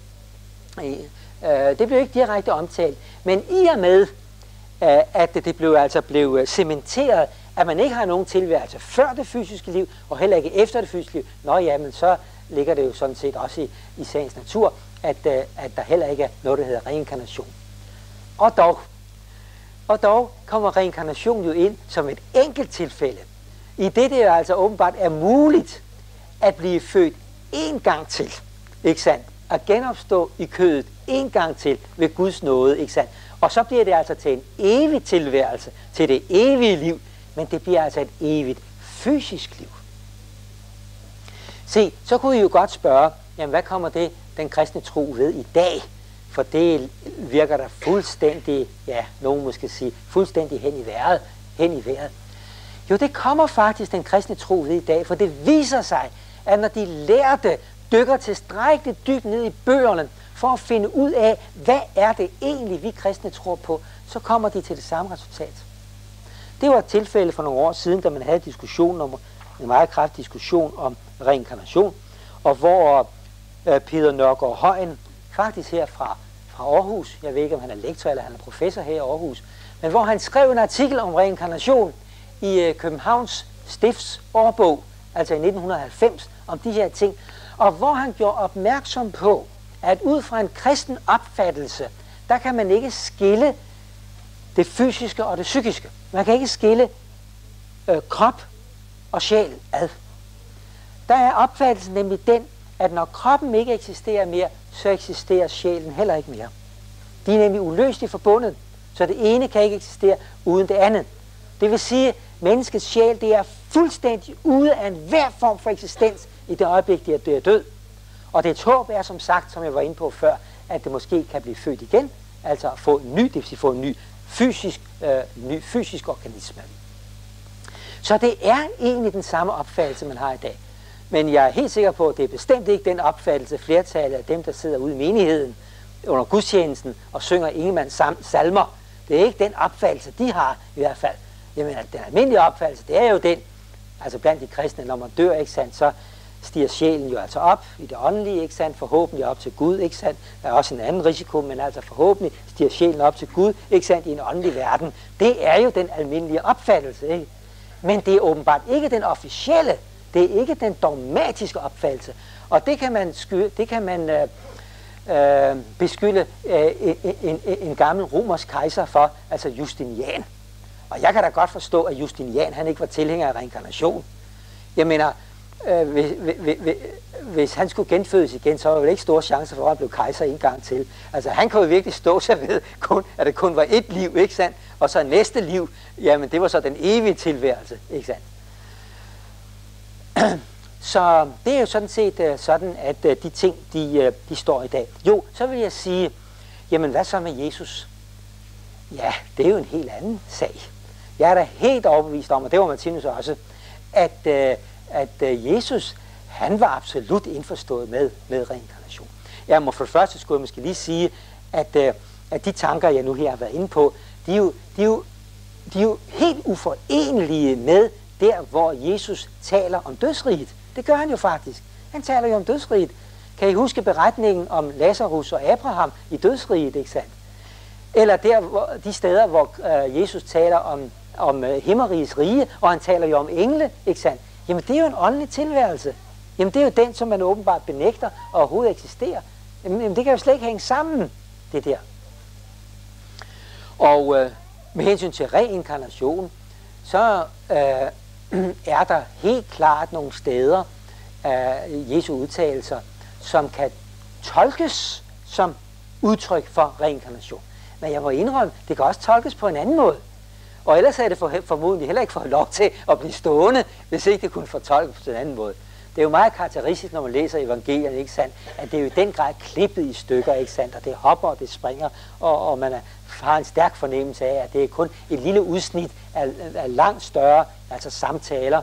Det blev ikke direkte omtalt, men i og med, at det blev cementeret, at man ikke har nogen tilværelse før det fysiske liv, og heller ikke efter det fysiske liv, men så ligger det jo sådan set også i sagens natur, at der heller ikke er noget, der hedder reinkarnation. Og dog kommer reinkarnation jo ind som et enkelt tilfælde. I det jo altså åbenbart er muligt at blive født en gang til, ikke sandt? At genopstå i kødet en gang til ved Guds nåde, ikke sandt? Og så bliver det altså til en evig tilværelse, til det evige liv, men det bliver altså et evigt fysisk liv. Se, så kunne I jo godt spørge, jamen hvad kommer det den kristne tro ved i dag? For det virker der fuldstændig, nogen måske sige, fuldstændig hen i vejret. Jo, det kommer faktisk den kristne tro ved i dag, for det viser sig, at når de lærte dykker tilstrækkeligt dybt ned i bøgerne, for at finde ud af, hvad er det egentlig, vi kristne tror på, så kommer de til det samme resultat. Det var et tilfælde for nogle år siden, da man havde en meget kraftig diskussion om reinkarnation, og hvor Peter Nørgaard Højen, faktisk her fra Aarhus, jeg ved ikke, om han er lektor eller han er professor her i Aarhus, men hvor han skrev en artikel om reinkarnation i Københavns Stifts årbog, altså i 1990, om de her ting, og hvor han gjorde opmærksom på, at ud fra en kristen opfattelse, der kan man ikke skille det fysiske og det psykiske. Man kan ikke skille krop og sjæl ad. Der er opfattelsen nemlig den, at når kroppen ikke eksisterer mere, så eksisterer sjælen heller ikke mere. De er nemlig uløseligt forbundet, så det ene kan ikke eksistere uden det andet. Det vil sige, at menneskets sjæl, det er fuldstændig ude af enhver form for eksistens i det øjeblik, det er død. Og det håb er som sagt, som jeg var inde på før, at det måske kan blive født igen, altså at få en ny, det vil sige få en ny fysisk organisme. Så det er egentlig den samme opfattelse, man har i dag. Men jeg er helt sikker på, at det er bestemt ikke den opfattelse, flertallet af dem, der sidder ude i menigheden under gudstjenesten og synger Ingemanns salmer. Det er ikke den opfattelse, de har i hvert fald. Jamen, den almindelige opfattelse, det er jo den, altså blandt de kristne, når man dør, ikke sandt, så stiger sjælen jo altså op i det åndelige, ikke sandt, forhåbentlig op til Gud, ikke sandt. Der er også en anden risiko, men altså forhåbentlig stiger sjælen op til Gud, ikke sandt, i en åndelig verden. Det er jo den almindelige opfattelse, ikke? Men det er åbenbart ikke den officielle, det er ikke den dogmatiske opfattelse. Og det kan man beskylde en gammel romersk kejser for, altså Justinian. Og jeg kan da godt forstå, at Justinian han ikke var tilhænger af reinkarnation. Jeg mener, hvis han skulle genfødes igen, så var der ikke store chancer for, at han blev kejser en gang til. Altså han kunne jo virkelig stå sig ved, at det kun var ét liv, ikke sandt? Og så næste liv, jamen det var så den evige tilværelse, ikke sandt? Så det er jo sådan set sådan, at de ting, de står i dag. Jo, så vil jeg sige, jamen hvad så med Jesus? Ja, det er jo en helt anden sag. Jeg er da helt overbevist om, og det var Martinus også, at Jesus, han var absolut indforstået med reinkarnation. Jeg må for det første skulle jeg måske lige sige, at de tanker, jeg nu her har været inde på, de er jo helt uforenelige med der, hvor Jesus taler om dødsriget. Det gør han jo faktisk. Han taler jo om dødsriget. Kan I huske beretningen om Lazarus og Abraham i dødsriget, ikke sandt? Eller de steder, hvor Jesus taler om himmerigets rige, og han taler jo om engle, ikke sandt? Jamen det er jo en åndelig tilværelse. Jamen det er jo den, som man åbenbart benægter og overhovedet eksisterer. Jamen det kan jo slet ikke hænge sammen, det der. Og med hensyn til reinkarnation, så er der helt klart nogle steder af Jesu udtalelser, som kan tolkes som udtryk for reinkarnation. Men jeg må indrømme, det kan også tolkes på en anden måde. Og ellers er det formodentlig heller ikke fået lov til at blive stående, hvis ikke det kunne fortolkes på en anden måde. Det er jo meget karakteristisk, når man læser evangelierne, ikke sandt, at det er jo i den grad klippet i stykker, ikke sandt, og det hopper og det springer, og man har en stærk fornemmelse af, at det er kun et lille udsnit af langt større, altså samtaler,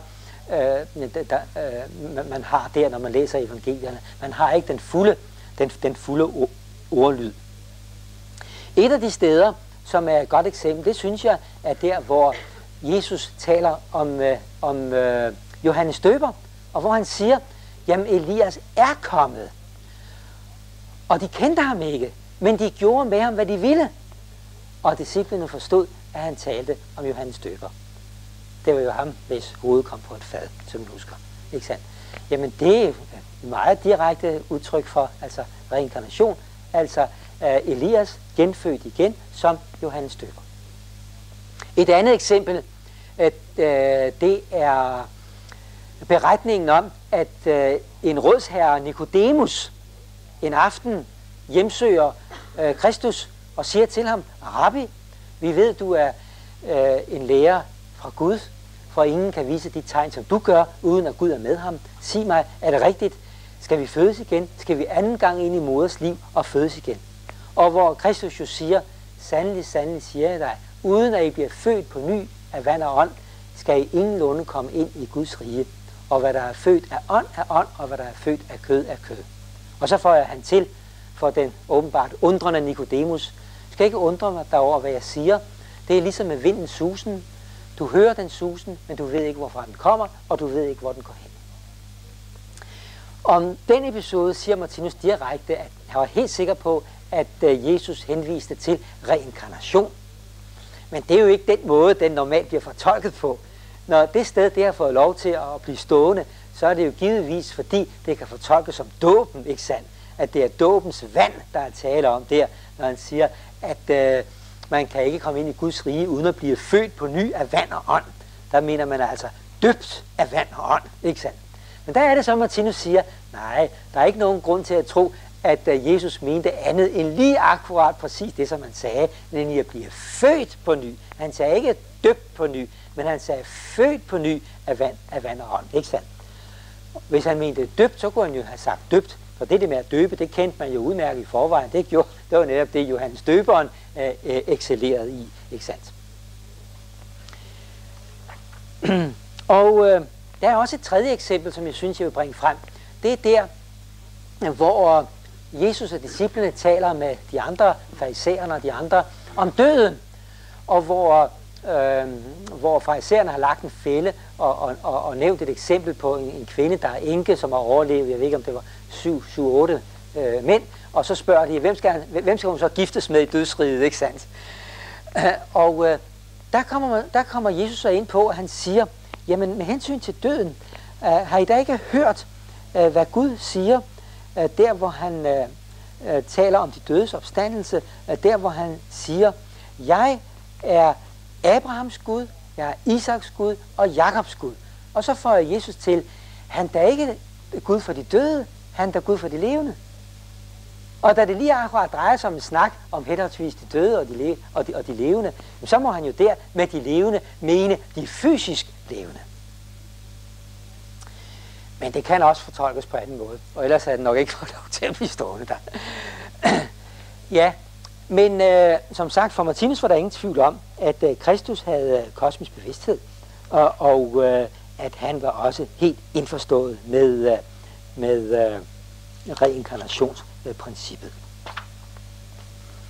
man har der, når man læser evangelierne. Man har ikke den fulde ordlyd. Et af de steder, som er et godt eksempel, det synes jeg, er der, hvor Jesus taler om Johannes Døber, og hvor han siger, jamen Elias er kommet. Og de kendte ham ikke, men de gjorde med ham, hvad de ville. Og disciplene forstod, at han talte om Johannes Døber. Det var jo ham, hvis hovedet kom på et fad, som man husker. Ikke sandt? Jamen det er et meget direkte udtryk for altså reinkarnation. Altså Elias genfødt igen som Johannes Døber. Et andet eksempel, det er beretningen om, at en rådsherre Nikodemus en aften hjemsøger Kristus og siger til ham, Rabbi, vi ved, du er en lærer fra Gud, for ingen kan vise de tegn, som du gør, uden at Gud er med ham. Sig mig, er det rigtigt? Skal vi fødes igen? Skal vi anden gang ind i moders liv og fødes igen? Og hvor Kristus jo siger, sandelig, sandelig siger jeg dig, uden at I bliver født på ny af vand og ånd, skal I ingenlunde komme ind i Guds rige. Og hvad der er født af ånd, og hvad der er født af kød, er kød. Og så får jeg han til for den åbenbart undrende Nikodemus. Skal ikke undre mig derover, hvad jeg siger. Det er ligesom med vindens susen. Du hører den susen, men du ved ikke, hvorfra den kommer, og du ved ikke, hvor den går hen. Om den episode siger Martinus direkte, at han var helt sikker på, at Jesus henviste til reinkarnation. Men det er jo ikke den måde, den normalt bliver fortolket på. Når det sted, det har fået lov til at blive stående, så er det jo givetvis, fordi det kan fortolkes som dåben, ikke sandt? At det er dåbens vand, der er tale om der, når han siger, at man kan ikke komme ind i Guds rige, uden at blive født på ny af vand og ånd. Der mener man altså døbt af vand og ånd, ikke sandt? Men der er det så, Martinus siger, nej, der er ikke nogen grund til at tro, at Jesus mente andet end lige akkurat præcis det, som han sagde, nemlig at blive født på ny. Han sagde ikke døbt på ny, men han sagde født på ny af vand og ånd, ikke sandt? Hvis han mente døbt, så kunne han jo have sagt døbt, for det med at døbe, det kendte man jo udmærket i forvejen. Det var netop det, Johannes Døberen excellerede i, ikke sandt? Og der er også et tredje eksempel, som jeg synes, jeg vil bringe frem. Det er der, hvor Jesus og disciplene taler med de andre farisæerne og de andre om døden, og hvor farisæerne har lagt en fælde og nævnt et eksempel på en kvinde, der er enke, som har overlevet, jeg ved ikke om det var 7-8 mænd, og så spørger de, hvem skal hun så giftes med i dødsriget, ikke sandt? Og der kommer Jesus så ind på, at han siger, jamen med hensyn til døden, har I da ikke hørt, hvad Gud siger, der hvor han taler om de dødes opstandelse, der hvor han siger, jeg er Abrahams Gud, jeg er Isaks Gud og Jakobs Gud. Og så får Jesus til, han er ikke Gud for de døde, han er Gud for de levende. Og da det lige akkurat drejer sig om en snak om henholdsvis de døde og de levende, så må han jo der med de levende mene de fysisk levende. Men det kan også fortolkes på anden måde, og ellers er det nok ikke fået lov til at blive stående der. Ja, men som sagt, for Martinus var der ingen tvivl om, at Kristus havde kosmisk bevidsthed, og at han var også helt indforstået med reinkarnationsprincippet.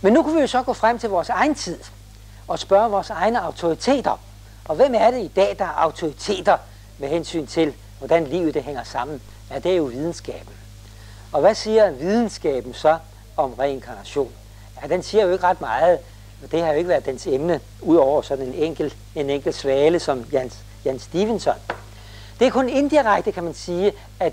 Men nu kunne vi jo så gå frem til vores egen tid og spørge vores egne autoriteter. Og hvem er det i dag, der er autoriteter med hensyn til, hvordan livet det hænger sammen? Ja, det er jo videnskaben. Og hvad siger videnskaben så om reinkarnation? Ja, den siger jo ikke ret meget, og det har jo ikke været dens emne, udover sådan en enkelt svale som Jan Stevenson. Det er kun indirekte, kan man sige,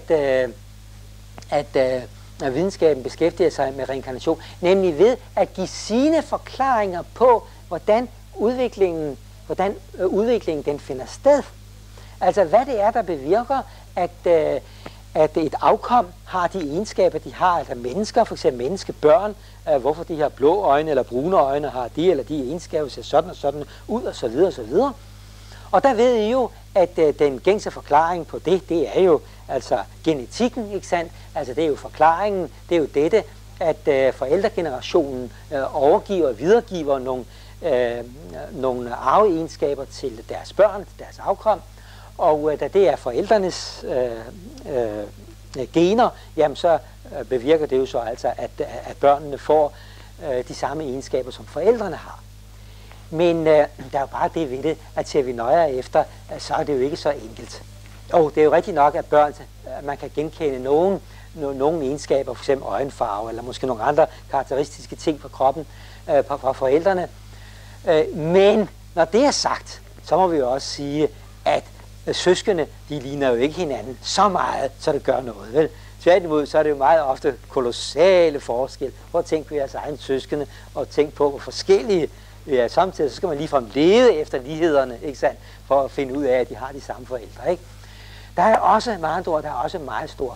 at videnskaben beskæftiger sig med reinkarnation, nemlig ved at give sine forklaringer på, hvordan udviklingen den finder sted. Altså hvad det er, der bevirker, at et afkom har de egenskaber, de har, altså mennesker, for eksempel menneskebørn, hvorfor de har blå øjne eller brune øjne, har de eller de egenskaber, ser sådan og sådan ud, og så videre, og så videre. Og der ved I jo, at den gængse forklaring på det er jo altså genetikken, ikke sandt? Altså det er jo forklaringen, det er jo dette, at forældregenerationen overgiver og videregiver nogle arveegenskaber til deres børn, til deres afkom, og da det er forældrenes gener, jamen så bevirker det jo så altså, at børnene får de samme egenskaber, som forældrene har. Men der er jo bare det ved det, at ser vi nøjere efter, så er det jo ikke så enkelt. Og det er jo rigtigt nok, at børn, man kan genkende nogle egenskaber, f.eks. øjenfarve, eller måske nogle andre karakteristiske ting på kroppen fra forældrene. Men når det er sagt, så må vi jo også sige, at søskende, de ligner jo ikke hinanden så meget, så det gør noget, vel? Tværtimod, så er det jo meget ofte kolossale forskel. Prøv at tænke på jeres egen søskende, og tænk på, hvor forskellige vi er. Samtidig så skal man ligefrem lede efter lighederne, ikke sandt? For at finde ud af, at de har de samme forældre, ikke? Der er også, med andre ord, der er også meget stor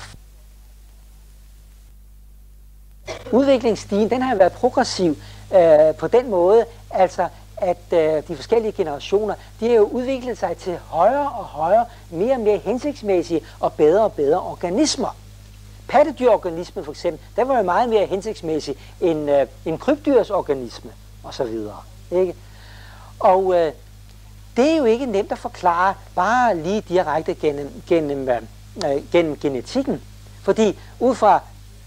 udviklingsstigen, den har været progressiv på den måde, altså at de forskellige generationer, de har jo udviklet sig til højere og højere, mere og mere hensigtsmæssige og bedre organismer. Pattedyrorganismen for eksempel, den var jo meget mere hensigtsmæssig end krybdyrsorganisme osv. Ikke? Og det er jo ikke nemt at forklare bare lige direkte gennem genetikken, fordi ud fra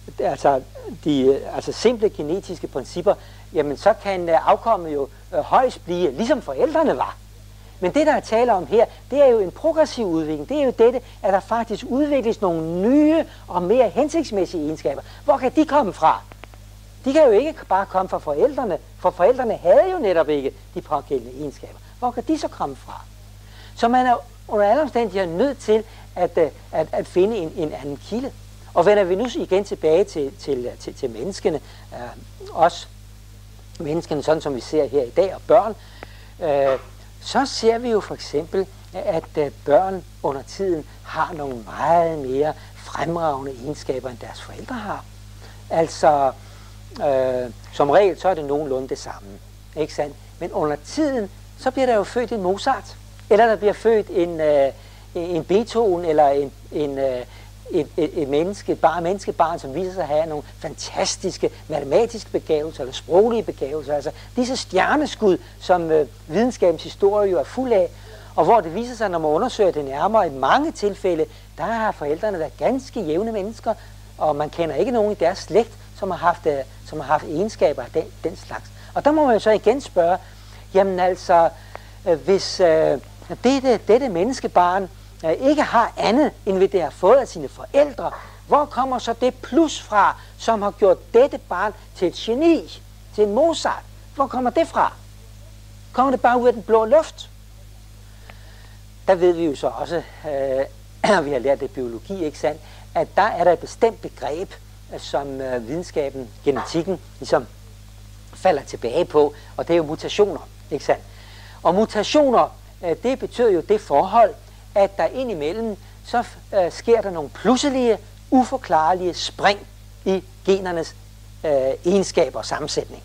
de simple genetiske principper, jamen så kan afkommet jo højst blive ligesom forældrene var. Men det, der er tale om her, det er jo en progressiv udvikling. Det er jo dette, at der faktisk udvikles nogle nye og mere hensigtsmæssige egenskaber. Hvor kan de komme fra? De kan jo ikke bare komme fra forældrene, for forældrene havde jo netop ikke de pågældende egenskaber. Hvor kan de så komme fra? Så man er under alle omstændigheder nødt til at finde en anden kilde. Og vender vi nu igen tilbage til menneskene, også menneskene, sådan som vi ser her i dag, og børn, så ser vi jo for eksempel, at børn under tiden har nogle meget mere fremragende egenskaber, end deres forældre har. Altså, som regel, så er det nogenlunde det samme, ikke sandt? Men under tiden, så bliver der jo født en Mozart, eller der bliver født en Beethoven, eller et menneskebarn, som viser sig at have nogle fantastiske matematiske begavelser, eller sproglige begavelser, altså disse stjerneskud, som videnskabens historie jo er fuld af, og hvor det viser sig, når man undersøger det nærmere, i mange tilfælde, der har forældrene været ganske jævne mennesker, og man kender ikke nogen i deres slægt, som har haft egenskaber af den slags. Og der må man jo så igen spørge, jamen altså, hvis dette menneskebarn ikke har andet, end hvad det har fået af sine forældre, hvor kommer så det plus fra, som har gjort dette barn til et geni, til en Mozart? Hvor kommer det fra? Kommer det bare ud af den blå luft? Der ved vi jo så også, vi har lært det biologi, ikke sandt, at der er der et bestemt begreb, som videnskaben, genetikken, ligesom falder tilbage på, og det er jo mutationer, ikke sandt? Og mutationer, det betyder jo det forhold, at der indimellem, så sker der nogle pludselige, uforklarlige spring i genernes egenskaber og sammensætning.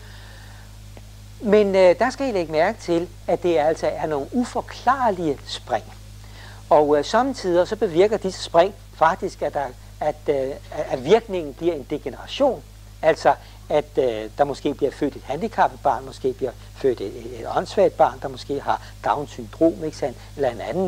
Men der skal I lægge mærke til, at det altså er nogle uforklarlige spring. Og samtidig så bevirker disse spring faktisk, at virkningen bliver en degeneration. Altså, at der måske bliver født et handicappet barn, måske bliver født et åndssvagt barn, der måske har Down-syndrom, ikke sandt? Eller en anden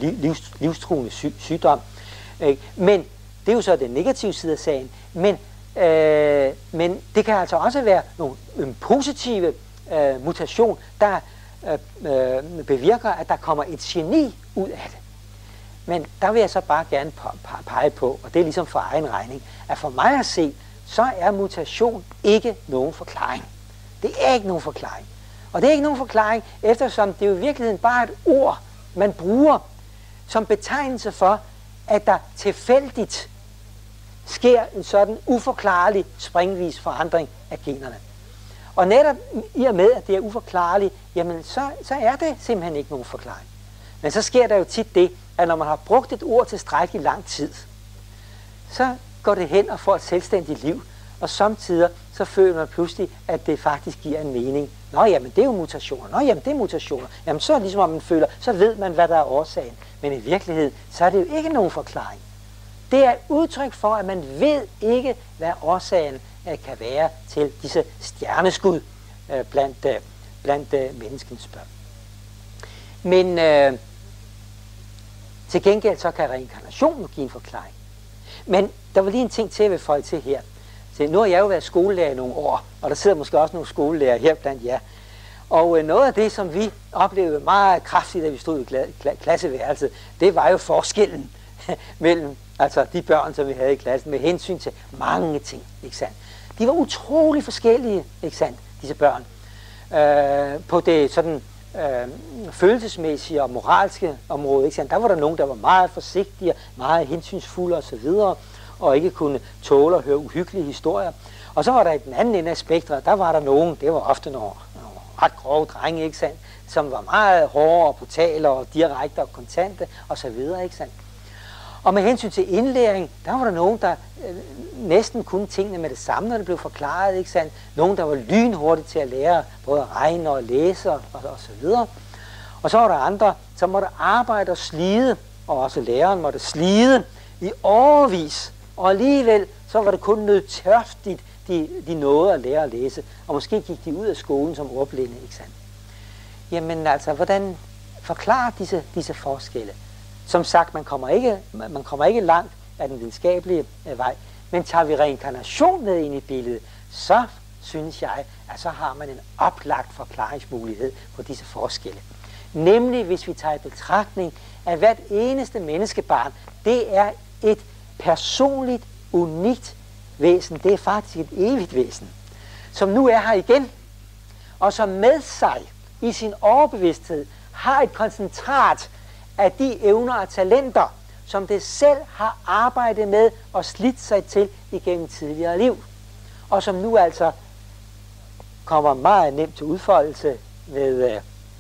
livstruende sygdom. Men det er jo så den negative side af sagen. Men Men det kan altså også være nogle positive mutation, der bevirker, at der kommer et geni ud af det. Men der vil jeg så bare gerne pege på, og det er ligesom for egen regning, at for mig at se, så er mutation ikke nogen forklaring. Det er ikke nogen forklaring. Og det er ikke nogen forklaring, eftersom det er jo i virkeligheden bare et ord, man bruger som betegnelse for, at der tilfældigt sker en sådan uforklarlig springvis forandring af generne. Og netop i og med, at det er uforklarligt, jamen så er det simpelthen ikke nogen forklaring. Men så sker der jo tit det, at når man har brugt et ord tilstrækkelig lang tid, så går det hen og får et selvstændigt liv, og samtidig så føler man pludselig, at det faktisk giver en mening. Nå jamen, det er jo mutationer. Nå jamen, det er mutationer. Jamen, så er det ligesom, om man føler, så ved man, hvad der er årsagen. Men i virkeligheden, så er det jo ikke nogen forklaring. Det er et udtryk for, at man ved ikke, hvad årsagen kan være til disse stjerneskud blandt menneskens børn. Men til gengæld så kan reinkarnationen give en forklaring. Men der var lige en ting til, jeg vil føje til her. Så nu har jeg jo været skolelærer i nogle år, og der sidder måske også nogle skolelærer her blandt jer. Og noget af det, som vi oplevede meget kraftigt, da vi stod i klasseværelset, det var jo forskellen mellem altså de børn, som vi havde i klassen, med hensyn til mange ting, ikke sandt? De var utrolig forskellige, ikke sandt, disse børn. På det sådan følelsesmæssige og moralske område, ikke sandt? Der var der nogen, der var meget forsigtige, meget hensynsfulde osv., og ikke kunne tåle at høre uhyggelige historier. Og så var der i den anden ende af spektret, der var der nogen, det var ofte nogle ret grove drenge, ikke sandt, som var meget hårde og brutale og direkte og kontante osv., ikke sandt. Og med hensyn til indlæring, der var der nogen, der næsten kunne tingene med det samme, når det blev forklaret, ikke sandt. Nogen, der var lynhurtigt til at lære både at regne og læse og så videre. Og så var der andre, som måtte arbejde og slide, og også læreren måtte slide i årevis. Og alligevel, så var det kun nødtørftigt, de nåede at lære at læse. Og måske gik de ud af skolen som ordblinde, ikke sandt. Jamen altså, hvordan forklare disse forskelle? Som sagt, man kommer ikke langt af den videnskabelige vej, men tager vi reinkarnation med ind i billedet, så synes jeg, at så har man en oplagt forklaringsmulighed på disse forskelle. Nemlig hvis vi tager i betragtning, at hvert eneste menneskebarn, det er et personligt, unikt væsen. Det er faktisk et evigt væsen, som nu er her igen, og som med sig i sin overbevidsthed har et koncentrat af de evner og talenter, som det selv har arbejdet med og slidt sig til igennem tidligere liv, og som nu altså kommer meget nemt til udfoldelse med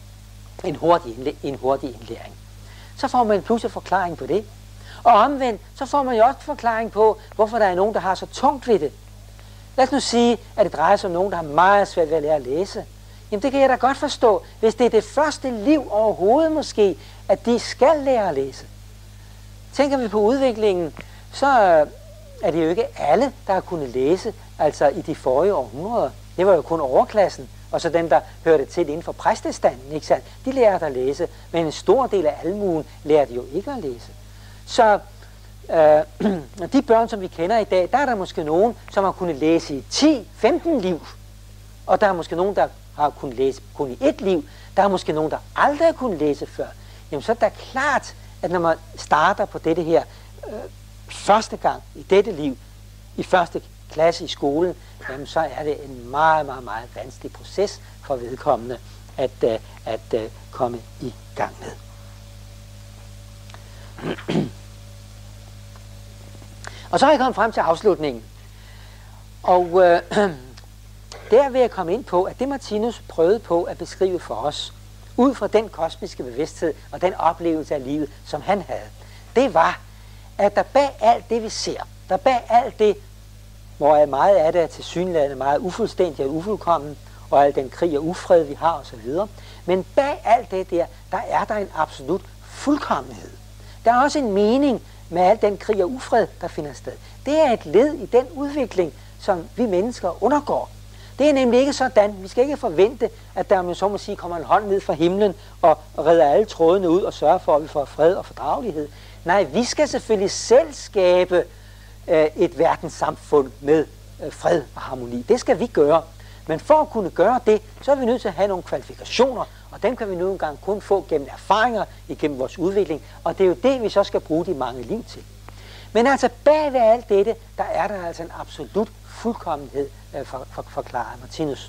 en hurtig indlæring. Så får man pludselig forklaring på det. Og omvendt, så får man jo også forklaring på, hvorfor der er nogen, der har så tungt ved det. Lad os nu sige, at det drejer sig om nogen, der har meget svært ved at lære at læse. Jamen det kan jeg da godt forstå, hvis det er det første liv overhovedet måske, at de skal lære at læse. Tænker vi på udviklingen, så er det jo ikke alle, der har kunnet læse, altså i de forrige århundreder. Det var jo kun overklassen, og så dem, der hørte til inden for præstestanden, ikke sandt? De lærte at læse, men en stor del af almuen lærte jo ikke at læse. Så de børn, som vi kender i dag, der er der måske nogen, som har kunnet læse i 10-15 liv, og der er måske nogen, der har kunnet læse kun i et liv. Der er måske nogen, der aldrig har kunnet læse før. Jamen så er det klart, at når man starter på dette her første gang i dette liv, i første klasse i skolen, jamen så er det en meget, meget, meget vanskelig proces for vedkommende at komme i gang med. Og så er jeg kommet frem til afslutningen. Og der vil jeg komme ind på, at det Martinus prøvede på at beskrive for os, ud fra den kosmiske bevidsthed og den oplevelse af livet, som han havde, det var, at der bag alt det, vi ser, der bag alt det, hvor meget af det er tilsyneladende meget ufuldstændigt og ufuldkommen, og al den krig og ufred, vi har osv., men bag alt det der er der en absolut fuldkommenhed. Der er også en mening med al den krig og ufred, der finder sted. Det er et led i den udvikling, som vi mennesker undergår. Det er nemlig ikke sådan. Vi skal ikke forvente, at der med så må sige kommer en hånd ned fra himlen og redder alle trådene ud og sørger for, at vi får fred og fordragelighed. Nej, vi skal selvfølgelig selv skabe et verdenssamfund med fred og harmoni. Det skal vi gøre. Men for at kunne gøre det, så er vi nødt til at have nogle kvalifikationer, og dem kan vi nu engang kun få gennem erfaringer, igennem vores udvikling, og det er jo det, vi så skal bruge de mange liv til. Men altså bag ved alt dette, der er der altså en absolut fuldkommenhed, forklarer Martinus.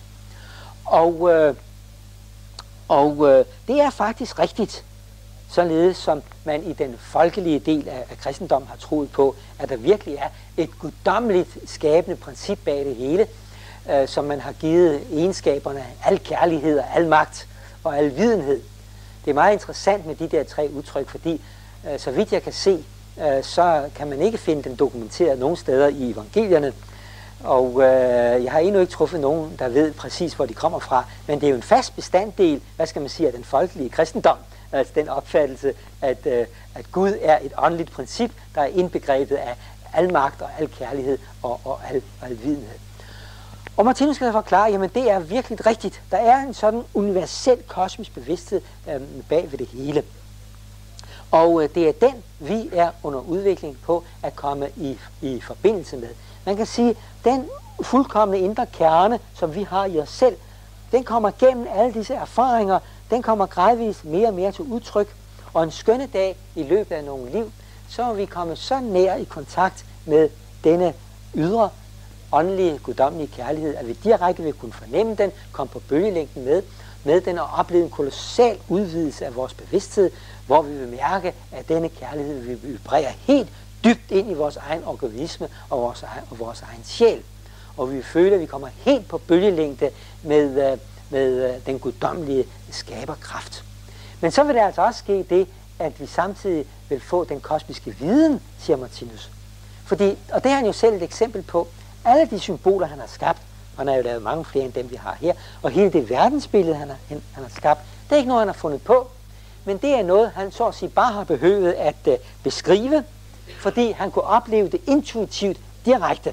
Og det er faktisk rigtigt, således som man i den folkelige del af kristendommen har troet på, at der virkelig er et guddommeligt skabende princip bag det hele, som man har givet egenskaberne af al kærlighed og al magt og al videnhed. Det er meget interessant med de der tre udtryk, fordi så vidt jeg kan se, så kan man ikke finde den dokumenteret nogen steder i evangelierne, og jeg har endnu ikke truffet nogen, der ved præcis, hvor de kommer fra, men det er jo en fast bestanddel, hvad skal man sige, af den folkelige kristendom, altså den opfattelse, at Gud er et åndeligt princip, der er indbegrebet af al magt og al kærlighed og al videnhed. Og Martinus skal forklare, jamen det er virkelig rigtigt. Der er en sådan universel kosmisk bevidsthed bag ved det hele. Og det er den, vi er under udvikling på at komme i forbindelse med. Man kan sige, den fuldkomne indre kerne, som vi har i os selv, den kommer gennem alle disse erfaringer, den kommer gradvist mere og mere til udtryk. Og en skønne dag i løbet af nogle liv, så er vi kommet så nær i kontakt med denne ydre, åndelige, guddommelige kærlighed, at vi direkte vil kunne fornemme den, komme på bølgelængden med den og opleve en kolossal udvidelse af vores bevidsthed, hvor vi vil mærke, at denne kærlighed vil vibrere helt dybt ind i vores egen organisme og vores egen sjæl. Og vi vil føle, at vi kommer helt på bølgelængde med den guddommelige skaberkraft. Men så vil der altså også ske det, at vi samtidig vil få den kosmiske viden, siger Martinus. Fordi, og det har han jo selv et eksempel på, alle de symboler, han har skabt, og han har jo lavet mange flere end dem, vi har her, og hele det verdensbillede, han har skabt, det er ikke noget, han har fundet på, men det er noget, han så at sige bare har behøvet at beskrive, fordi han kunne opleve det intuitivt direkte.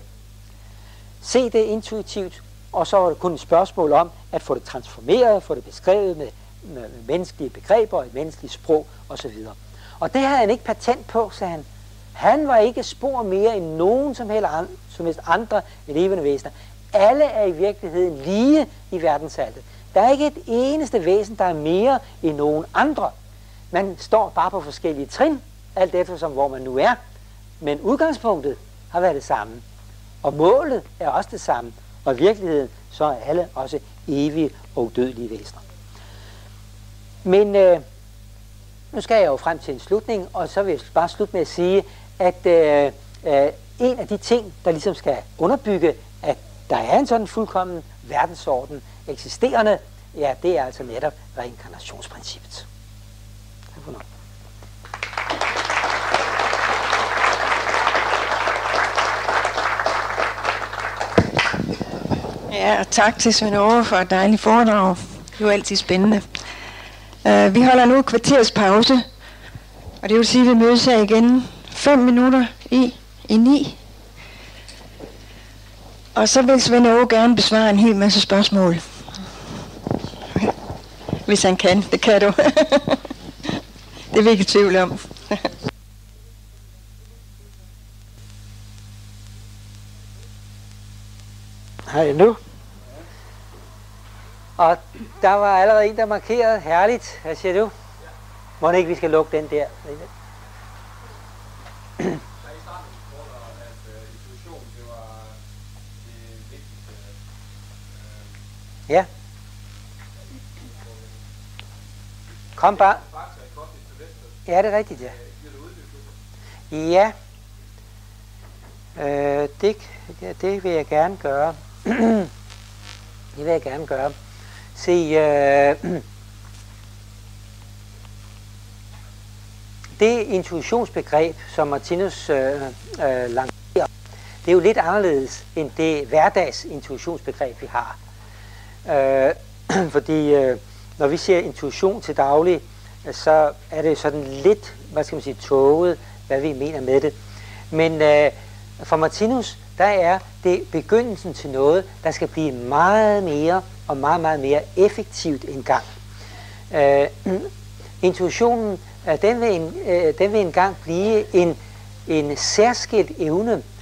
Se det intuitivt, og så var det kun et spørgsmål om at få det transformeret, få det beskrevet med menneskelige begreber og et menneskeligt sprog osv. Og det havde han ikke patent på, sagde han. Han var ikke spor mere end nogen som helst andre levende væsener. Alle er i virkeligheden lige i verdensaltet. Der er ikke et eneste væsen, der er mere end nogen andre. Man står bare på forskellige trin, alt efter som hvor man nu er. Men udgangspunktet har været det samme. Og målet er også det samme. Og i virkeligheden så er alle også evige og udødelige væsener. Men nu skal jeg jo frem til en slutning, og så vil jeg bare slutte med at sige, at en af de ting, der ligesom skal underbygge, at der er en sådan fuldkommen verdensorden eksisterende, ja, det er altså netop reinkarnationsprincippet. Tak for nu. Ja, og tak til Svend Åge for et dejligt foredrag. Det er jo altid spændende. Vi holder nu kvarters pause, og det vil sige, at vi mødes her igen 5 minutter i 9. Og så vil Svend Åge gerne besvare en hel masse spørgsmål. Hvis han kan, det kan du. Det er vi ikke i tvivl om. Hej nu. Og der var allerede en, der markerede herligt. Hvad siger du? Må ikke vi skal lukke den der? Ja. Kom bare. Ja, det er rigtigt, ja. Ja. Det vil jeg gerne gøre. Det vil jeg gerne gøre. Se, det intuitionsbegreb, som Martinus lancerer, det er jo lidt anderledes end det hverdags intuitionsbegreb, vi har. Fordi når vi siger intuition til daglig, så er det sådan lidt, hvad skal man sige, tåget, hvad vi mener med det. Men for Martinus, der er det begyndelsen til noget, der skal blive meget mere og meget, meget mere effektivt engang. Intuitionen, den vil engang blive en særskilt evne,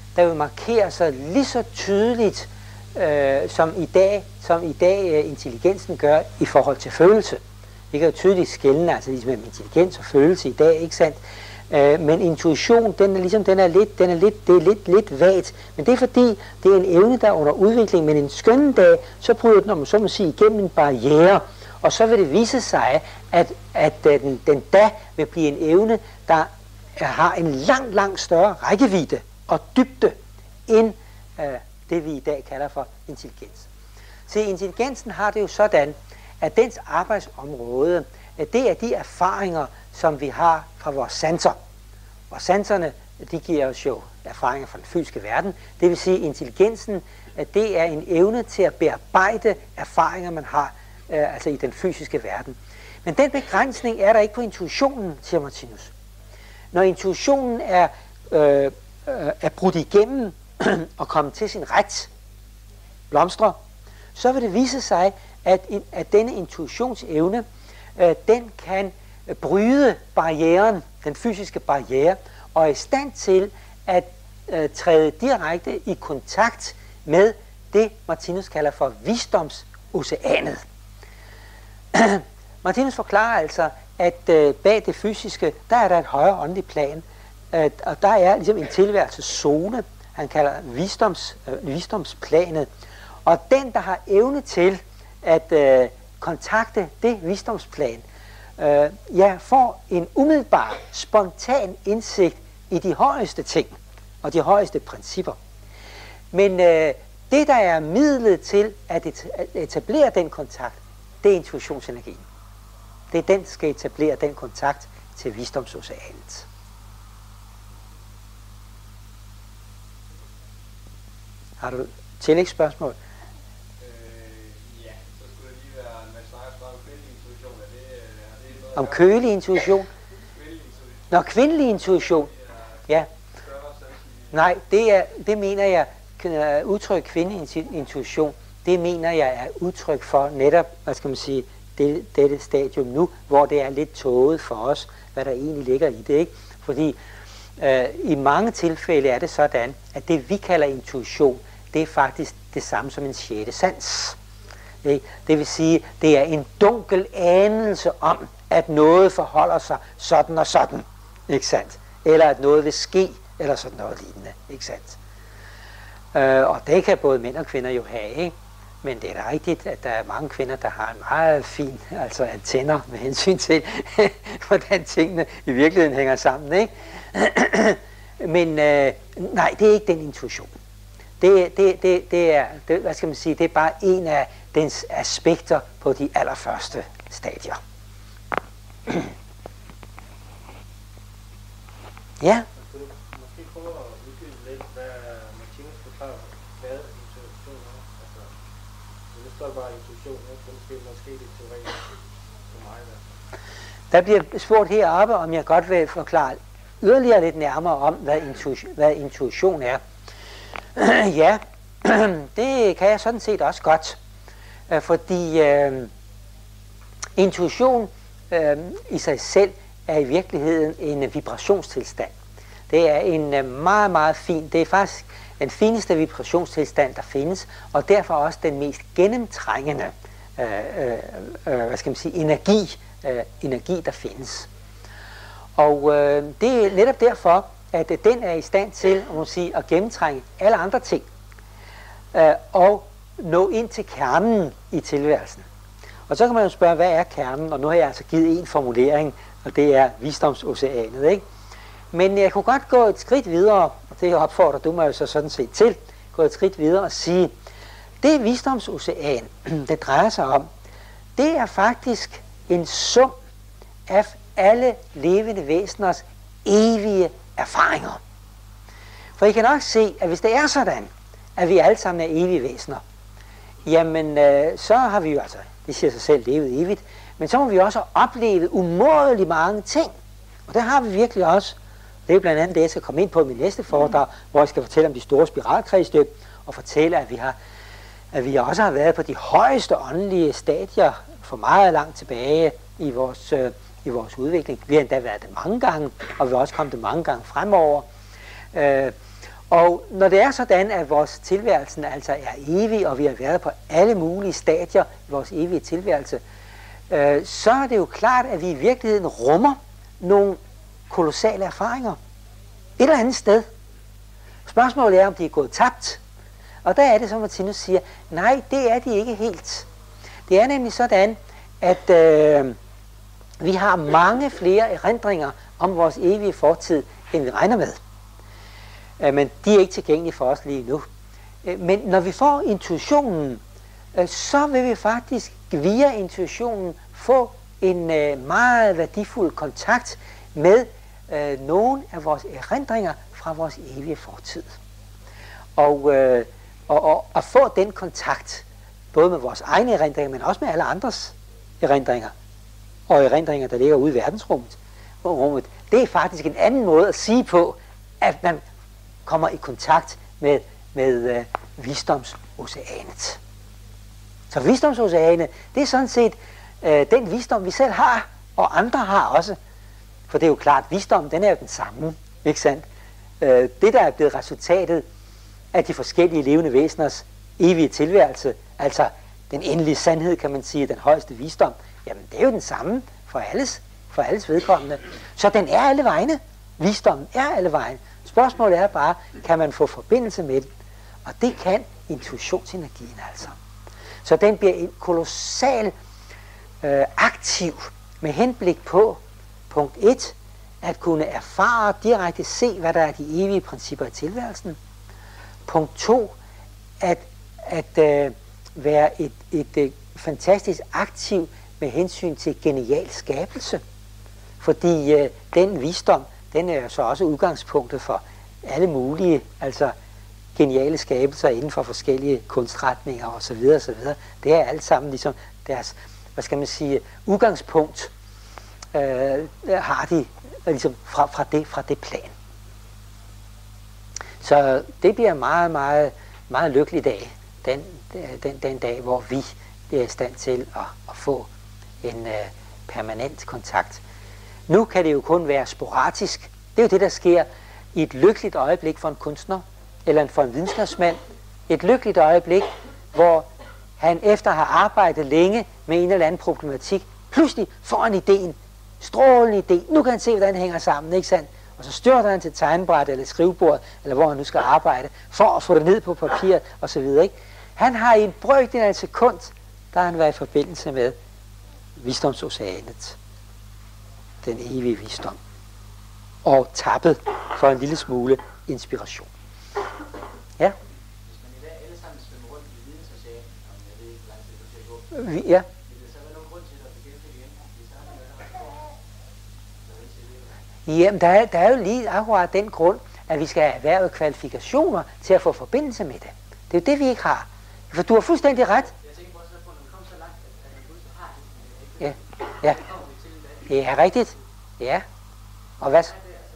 der vil markere sig lige så tydeligt, som i dag intelligensen gør i forhold til følelse. Vi kan jo tydeligt skelne, altså ligesom mellem intelligens og følelse i dag, ikke sandt? Men intuition, det er lidt vagt. Men det er fordi, det er en evne, der er under udvikling. Men en skønne dag, så bryder den, om man så må sige, igennem en barriere. Og så vil det vise sig, at den da vil blive en evne, der har en langt større rækkevidde og dybde, end det vi i dag kalder for intelligens. Så intelligensen har det jo sådan, at dens arbejdsområde, det er de erfaringer, som vi har fra vores sanser. Og sanserne, de giver os jo erfaringer fra den fysiske verden. Det vil sige, at intelligensen, det er en evne til at bearbejde erfaringer, man har altså i den fysiske verden. Men den begrænsning er der ikke på intuitionen, siger Martinus. Når intuitionen er brudt igennem og kommet til sin ret, blomstre, så vil det vise sig, at denne intuitionsevne, den kan bryde barrieren, den fysiske barriere, og er i stand til at træde direkte i kontakt med det, Martinus kalder for visdomsoceanet. Martinus forklarer altså, at bag det fysiske, der er der et højere åndeligt plan, og der er ligesom en tilværelseszone, han kalder visdomsplanet, og den, der har evne til at kontakte det visdomsplan, får en umiddelbar, spontan indsigt i de højeste ting og de højeste principper. Men det, der er midlet til at etablere den kontakt, det er intuitionsenergien. Det er den, der skal etablere den kontakt til visdomsoceanet. Har du tillægsspørgsmål? Ja, så skulle det lige være, man snakker om kvindelig intuition. Er det om kølig intuition? Kvindelig intuition. Nå, kvindelig intuition. Ja. Nej, det mener jeg, udtryk kvindelig intuition, det mener jeg er udtryk for netop, hvad skal man sige, dette stadium nu, hvor det er lidt tåget for os, hvad der egentlig ligger i det, ikke? Fordi i mange tilfælde er det sådan, at det vi kalder intuition, det er faktisk det samme som en sjette sans. Ikke? Det vil sige, det er en dunkel anelse om, at noget forholder sig sådan og sådan, ikke sandt? Eller at noget vil ske, eller sådan noget lignende, ikke sandt? Og det kan både mænd og kvinder jo have, ikke? Men det er da rigtigt, at der er mange kvinder, der har en meget fin antenner med hensyn til, hvordan tingene i virkeligheden hænger sammen, ikke? Men nej, det er ikke den intuition. Det er, hvad skal man sige, det er bare en af dens aspekter på de allerførste stadier. Ja? Måske prøve at uddybe lidt, hvad Martinus forklarer, hvad intuition er. Altså, det står bare intuition, ikke? Måske lidt teoretisk for mig. Der bliver spurgt heroppe, om jeg godt vil forklare yderligere lidt nærmere om, hvad intuition er. Ja, det kan jeg sådan set også godt. Fordi intuition i sig selv er i virkeligheden en vibrationstilstand. Det er en meget fin, det er faktisk den fineste vibrationstilstand, der findes, og derfor også den mest gennemtrængende hvad skal man sige, energi, der findes. Og det er netop derfor, at den er i stand til at gennemtrænge alle andre ting og nå ind til kernen i tilværelsen. Og så kan man jo spørge, hvad er kernen? Og nu har jeg altså givet en formulering, og det er visdomsoceanet, ikke? Men jeg kunne godt gå et skridt videre, og det opfordrer du mig jo så sådan set til, gå et skridt videre og sige, det visdomsocean, det drejer sig om, det er faktisk en sum af alle levende væseners evige erfaringer. For I kan nok se, at hvis det er sådan, at vi alle sammen er evige væsener, jamen så har vi jo altså, det siger sig selv, levet evigt, men så må vi også opleve umådeligt mange ting. Og det har vi virkelig også. Det er blandt andet det, jeg skal komme ind på i min næste foredrag, hvor jeg skal fortælle om de store spiralkredsløb, og fortælle, at vi også har været på de højeste åndelige stadier for meget langt tilbage i vores udvikling. Vi har endda været det mange gange, og vi har også kommet det mange gange fremover. Og når det er sådan, at vores tilværelse altså er evig, og vi har været på alle mulige stadier i vores evige tilværelse, så er det jo klart, at vi i virkeligheden rummer nogle kolossale erfaringer et eller andet sted. Spørgsmålet er, om de er gået tabt. Og der er det, som Martinus siger, nej, det er de ikke helt. Det er nemlig sådan, at vi har mange flere erindringer om vores evige fortid, end vi regner med. Men de er ikke tilgængelige for os lige nu. Men når vi får intuitionen, så vil vi faktisk via intuitionen få en meget værdifuld kontakt med nogle af vores erindringer fra vores evige fortid. Og at få den kontakt, både med vores egne erindringer, men også med alle andres erindringer, og erindringer, der ligger ude i verdensrummet, det er faktisk en anden måde at sige på, at man kommer i kontakt med visdomsoceanet. Så visdomsoceanet, det er sådan set den visdom, vi selv har, og andre har også. For det er jo klart, at visdom, den er jo den samme, ikke sandt? Det, der er blevet resultatet af de forskellige levende væseners evige tilværelse, altså den endelige sandhed, kan man sige, den højeste visdom, jamen det er jo den samme for alles vedkommende. Så den er alle vegne. Visdommen er alle vegne. Spørgsmålet er bare, kan man få forbindelse med den? Og det kan intuitionsenergien altså. Så den bliver en kolossal aktiv med henblik på, punkt 1, at kunne erfare direkte se, hvad der er de evige principper i tilværelsen. Punkt 2, at være et fantastisk aktiv med hensyn til genial skabelse. Fordi den visdom, den er så også udgangspunktet for alle mulige, altså geniale skabelser inden for forskellige kunstretninger osv. osv. Det er alt sammen ligesom deres, hvad skal man sige, udgangspunkt har de ligesom fra det plan. Så det bliver meget, meget, meget lykkelig dag, den dag, hvor vi bliver i stand til at få en permanent kontakt. Nu kan det jo kun være sporadisk. Det er jo det, der sker i et lykkeligt øjeblik for en kunstner, eller for en videnskabsmand. Et lykkeligt øjeblik, hvor han efter at have arbejdet længe med en eller anden problematik, pludselig får en idé, en strålende idé. Nu kan han se, hvordan det hænger sammen, ikke sandt? Og så styrter han til tegnebræt eller skrivebord, eller hvor han nu skal arbejde, for at få det ned på papiret osv. Ikke? Han har i en brøkdel af en sekund, der har han været i forbindelse med visdomsoceanet. Den evige visdom. Og tappet for en lille smule inspiration. Ja? Hvis man i dag alle sammen svømmer rundt i vidensoceanet, om jeg ved ikke, hvor lang tid du skal gå, Ja. vil der så være nogen grund til at begynde det igen? Fordi så har man jo Jamen, der er jo lige akkurat den grund, at vi skal have erhvervet kvalifikationer til at få forbindelse med det. Det er jo det, vi ikke har. For du har fuldstændig ret. Jeg tænker bare så på, når man kommer så langt, at man pludselig har det. Ja, ja. Det er rigtigt. Ja. Og hvad?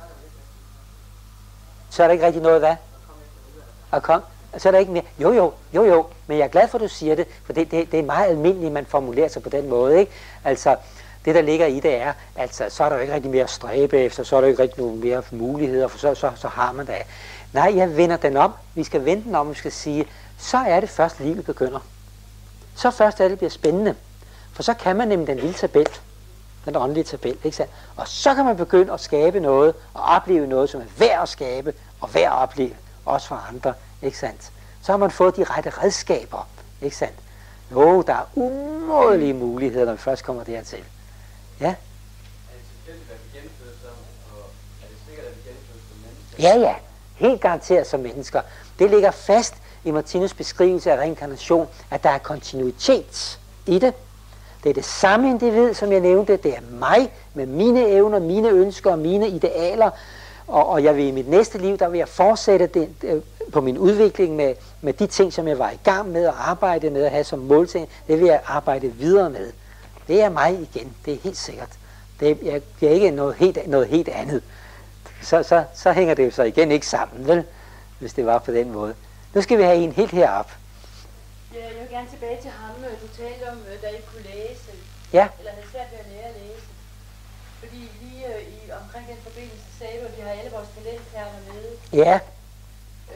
Så er der ikke rigtig noget, hvad? At komme. Så er der ikke mere. Jo. Men jeg er glad for, at du siger det, for det er meget almindeligt, man formulerer sig på den måde, ikke? Altså, det der ligger i det er, altså, så er der jo ikke rigtig mere at stræbe efter, så er der jo ikke rigtig nogen mere muligheder, for så har man det. Nej, jeg vender den om. Vi skal vende den om, vi skal sige, så er det først livet begynder. Så først er det bliver spændende. For så kan man nemlig den lille tabel, den åndelige tabel, ikke sandt? Og så kan man begynde at skabe noget, og opleve noget, som er værd at skabe, og værd at opleve, også for andre, ikke sandt? Så har man fået de rette redskaber, ikke sandt? Jo, der er umådelige muligheder, når vi først kommer dertil. Ja? Er det tilfældigt, at vi genfødes som, og er det sikkert, at vi genfødes som mennesker? Ja, helt garanteret som mennesker. Det ligger fast i Martinus beskrivelse af reinkarnation, at der er kontinuitet i det. Det er det samme individ, som jeg nævnte. Det er mig med mine evner, mine ønsker og mine idealer. Og jeg vil i mit næste liv, der vil jeg fortsætte det, på min udvikling med de ting, som jeg var i gang med at arbejde med at have som målsætning. Det vil jeg arbejde videre med. Det er mig igen, det er helt sikkert. Det er ikke noget helt andet. Så hænger det jo så igen ikke sammen, vel? Hvis det var på den måde. Nu skal vi have en helt herop. Ja, jeg vil gerne tilbage til ham, du talte om, da I kunne læse, Ja. eller havde svært ved at lære at læse. Fordi lige omkring den forbindelse sagde du, at vi har alle vores talentperler med. Ja.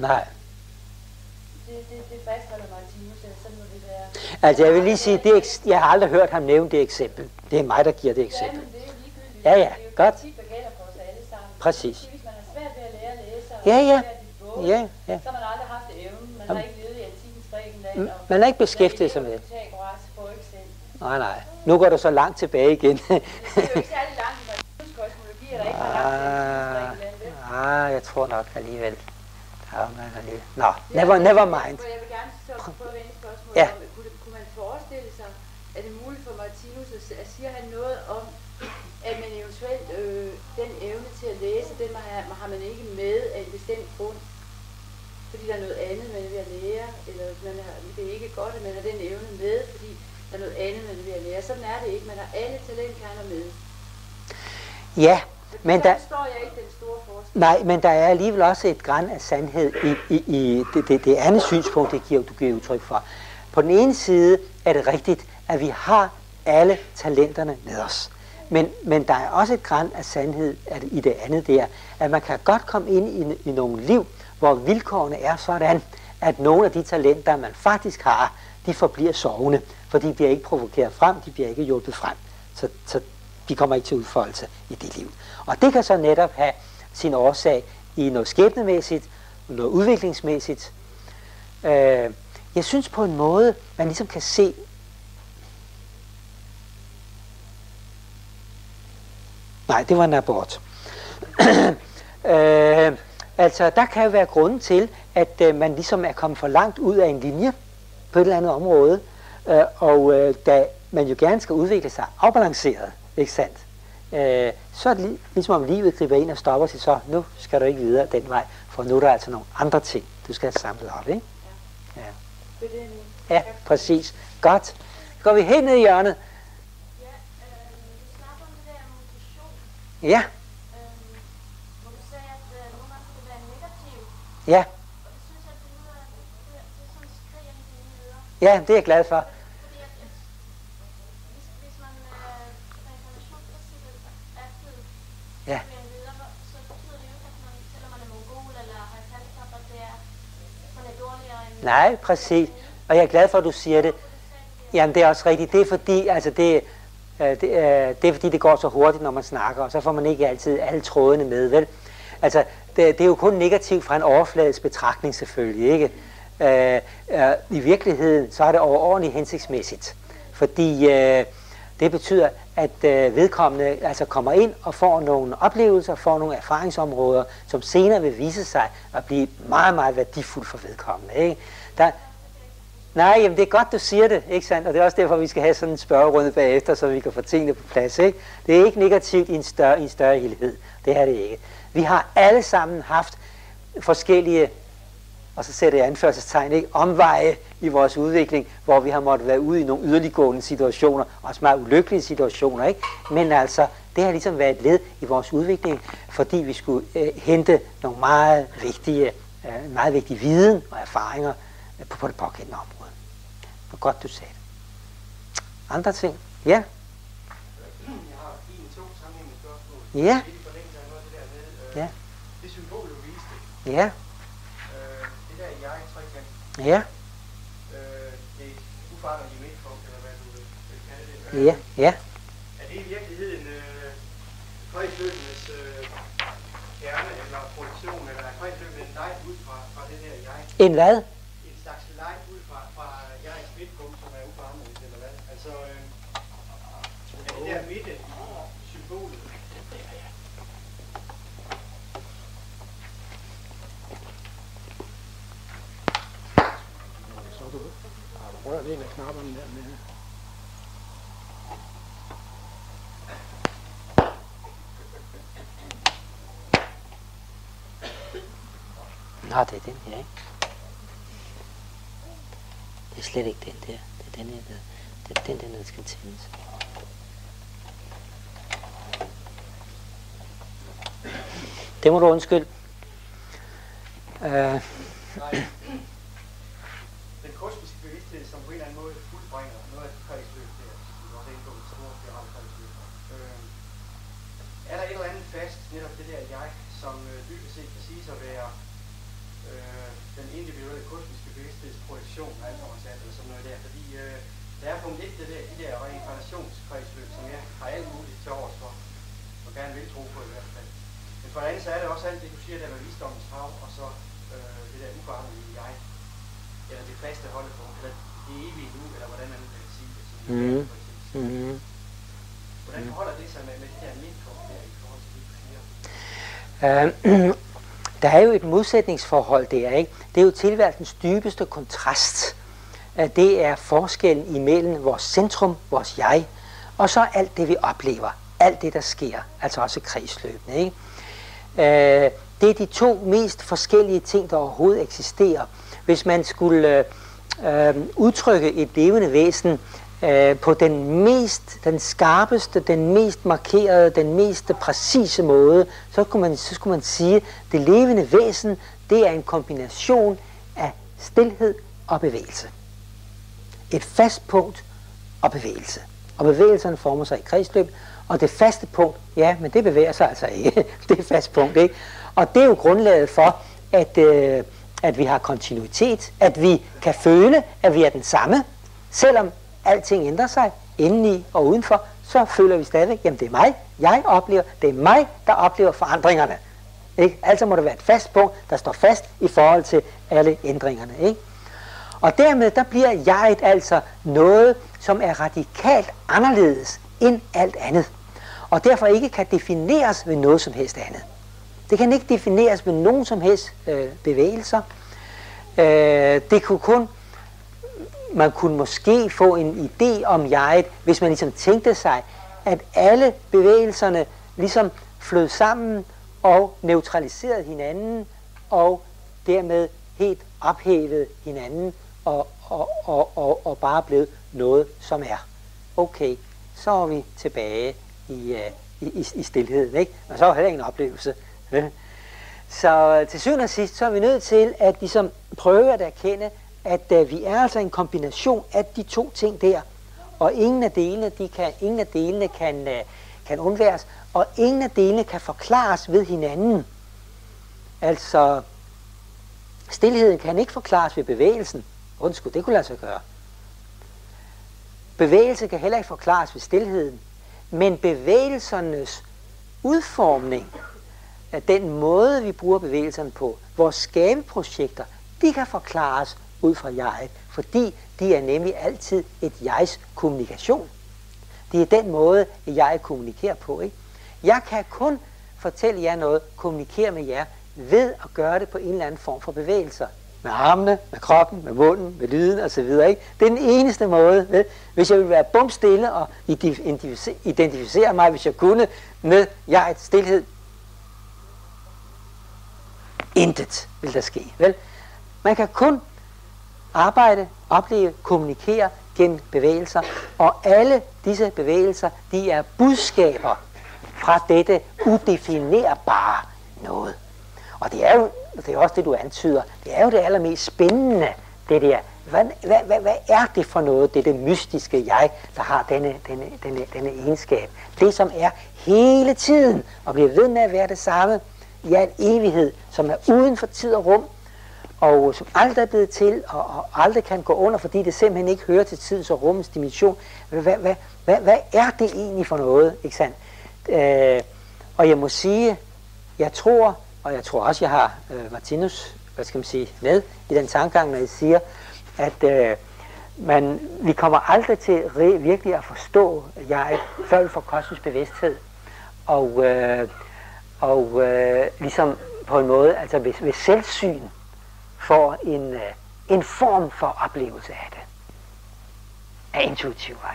Nej. Det fastholder Martinus, eller sådan må det være. Altså jeg vil lige sige, jeg har aldrig hørt ham nævne det eksempel. Det er mig, der giver det eksempel. Ja, men det er jo ligegyldigt. Ja, Det er jo godt. princip, der gælder for os alle sammen. Præcis. Hvis man har svært ved at lære at læse, og Ja, ja. svært ved bog, Ja, ja. så har man aldrig haft evnen. Man har ikke levet i antikkens Grækenland. og Man har ikke beskæftiget sig med det. Pythagoras får ikke selv. Nej. Nu går du så langt tilbage igen. Det er jo ikke særlig langt i Martinus kosmologi, eller ikke har langt i antikkens Grækenland, vel? Jeg tror nok alligevel. Nå, never mind. Jeg vil gerne så prøve at vende spørgsmålet Ja. om, kunne man forestille sig, at det er muligt for Martinus at siger han noget om, at man eventuelt den evne til at læse, den har man ikke med af en bestemt grund, fordi der er noget andet, man er ved at lære, eller det er ikke godt, at man har den evne med, fordi der er noget andet, man er ved at lære. Sådan er det ikke. Man har alle talentkerner med. Ja, men der... forstår jeg ikke den store forskel. Nej, men der er alligevel også et gran af sandhed i det andet synspunkt, du giver udtryk for. På den ene side er det rigtigt, at vi har alle talenterne med os. Men der er også et gran af sandhed i det andet der, at man kan godt komme ind i nogle liv, hvor vilkårene er sådan, at nogle af de talenter, man faktisk har, de forbliver sovende, for de bliver ikke provokeret frem, de bliver ikke hjulpet frem. Så de kommer ikke til udfoldelse i det liv. Og det kan så netop have sin årsag i noget skæbnemæssigt, noget udviklingsmæssigt. Jeg synes på en måde, man ligesom kan se, nej, det var en abort. Altså, der kan jo være grunden til, at man ligesom er kommet for langt ud af en linje på et eller andet område, og da man jo gerne skal udvikle sig afbalanceret, ikke sandt? Så er det ligesom om livet griber ind og stopper sig, så nu skal du ikke videre den vej, for nu er der altså nogle andre ting, du skal have samlet op, ikke? Ja, præcis. Godt. Så går vi helt ned i hjørnet. Ja, du snakker om det der mutation. Ja, Hvor du sagde, at nogle gange kan det være negativt. ja, Og det synes jeg, det lyder, det er sådan skriger i dine ører. ja, det er jeg glad for. Fordi at hvis man reinkarnationsprincippet er født Ja. videre, så betyder det jo ikke, at man, selvom man er mongol eller har et handicap, at det er, man er dårligere end... Nej, præcis. Og jeg er glad for, at du siger det. Jamen, det er også rigtigt. Det er fordi, altså det er fordi, det går så hurtigt, når man snakker, og så får man ikke altid alle trådene med, vel? Altså, det er jo kun negativt fra en overfladisk betragtning selvfølgelig, ikke? I virkeligheden, så er det overordentligt hensigtsmæssigt. Fordi det betyder, at vedkommende altså kommer ind og får nogle oplevelser, får nogle erfaringsområder, som senere vil vise sig at blive meget, meget værdifuldt for vedkommende, ikke? Nej, jamen det er godt, du siger det, ikke sandt? Og det er også derfor, vi skal have sådan en spørgerunde bagefter, så vi kan få tingene på plads, ikke? Det er ikke negativt i en større helhed. Det er det ikke. Vi har alle sammen haft forskellige, og så sætter jeg anførselstegn, ikke, omveje i vores udvikling, hvor vi har måttet være ude i nogle yderliggående situationer, også meget ulykkelige situationer, ikke? Men altså, det har ligesom været et led i vores udvikling, fordi vi skulle hente nogle meget vigtige viden og erfaringer på det pågældende område. Hvor godt du sagde det. Andre ting? Ja? Jeg har to sammenhængende spørgsmål. Ja. Lidt i forlængelse af noget af det der med, Ja. det symbol, du viste. Ja. Det der jeg-trekant. Ja. Det uforanderlige midtpunkt, eller hvad du vil kalde det. Ja. Ja. Er det i virkeligheden højtløbenes kerne, eller produktion, eller er højtløbende en leg ud fra det der jeg? En hvad? En slags leg ud fra jegs midtpunkt, som er uforanderligt, eller hvad? Altså, er det der midte symbolet? Så har du rørt en af knapperne der med. Nå, det er den her, ikke? Det er slet ikke den der. Det er den her, det er den der skal tændes. Det må du undskylde. Nej. Den kosmiske bevidsthed, som på en eller anden måde fuldbringer noget af de kredsløb der, som du også er inde på, det store spirale kredsløb. Er der et eller andet fast, netop det der jeg, som dybest set kan siges at være den individuelle kosmiske bevidsthedsprojektion og alt eller sådan noget der, fordi der er punkt 1, de der reinkarnationskredsløb, som jeg har alt muligt til overs for, og gerne vil tro på i hvert fald. Men for det andet, så er det også alt det, du siger, der med visdommens hav, og så det der uforanderlige jeg, eller det faste holdepunkt, eller det evige nu, eller hvordan man vil sige det. Hvordan forholder det sig med det der midtpunkt der i forhold til det, du siger? Der er jo et modsætningsforhold der, ikke? Det er jo tilværelsens dybeste kontrast. Det er forskellen imellem vores centrum, vores jeg, og så alt det, vi oplever. Alt det, der sker, altså også kredsløbene, ikke? Det er de to mest forskellige ting, der overhovedet eksisterer. Hvis man skulle udtrykke et levende væsen på den skarpeste, den mest markerede, den mest præcise måde, så skulle man sige, at det levende væsen, det er en kombination af stilhed og bevægelse. Et fast punkt og bevægelse. Og bevægelserne former sig i kredsløb, og det faste punkt, ja, men det bevæger sig altså ikke. Det er fast punkt, ikke? Og det er jo grundlaget for, at vi har kontinuitet, at vi kan føle, at vi er den samme, selvom alting ændrer sig indeni og udenfor, så føler vi stadigvæk, jamen det er mig, jeg oplever, det er mig, der oplever forandringerne. Ikke? Altså må det være et fast punkt, der står fast i forhold til alle ændringerne. Ikke? Og dermed der bliver jeget altså noget, som er radikalt anderledes end alt andet. Og derfor ikke kan defineres ved noget som helst andet. Det kan ikke defineres ved nogen som helst bevægelser. Det kunne kun, man kunne måske få en idé om jeget, hvis man ligesom tænkte sig, at alle bevægelserne ligesom flød sammen og neutraliserede hinanden, og dermed helt ophævede hinanden, og bare blev noget, som er. Okay, så er vi tilbage i stilheden, ikke? Og så er heller ingen oplevelse. Så til syvende og sidst, så er vi nødt til at ligesom prøve at erkende, at vi er altså en kombination af de to ting der, og ingen af delene kan undværes, og ingen af delene kan forklares ved hinanden. Altså, stilheden kan ikke forklares ved bevægelsen. Undskyld, det kunne lade sig gøre. Bevægelse kan heller ikke forklares ved stilheden, men bevægelsernes udformning, den måde, vi bruger bevægelserne på, vores skabeprojekter, de kan forklares ud fra jeget, fordi de er nemlig altid et jegs kommunikation. Det er den måde, jeg kommunikerer på. Ikke? Jeg kan kun fortælle jer noget, kommunikere med jer, ved at gøre det på en eller anden form for bevægelser. Med armene, med kroppen, med munden, med lyden osv. Det er den eneste måde. Ved? Hvis jeg ville være bumstille og identificere mig, hvis jeg kunne, med jegets stilhed, intet vil der ske. Vel? Man kan kun arbejde, opleve, kommunikere gennem bevægelser, og alle disse bevægelser, de er budskaber fra dette udefinerbare noget. Og det er jo det er også det, du antyder. Det er jo det allermest spændende, det der. Hvad er det for noget, det mystiske jeg, der har denne egenskab? Det, som er hele tiden, og bliver ved med at være det samme i al evighed, som er uden for tid og rum, og som aldrig er blevet til, og aldrig kan gå under, fordi det simpelthen ikke hører til tids og rummets dimension. Hvad er det egentlig for noget? Ikke sandt? Og jeg må sige, jeg tror også, jeg har Martinus, med i den tankegang, når jeg siger, at vi kommer aldrig til virkelig at forstå jeg, før vi får kosmisk bevidsthed. Og ligesom på en måde, altså ved selvsyn, får en form for oplevelse af det. Af intuitiv vej.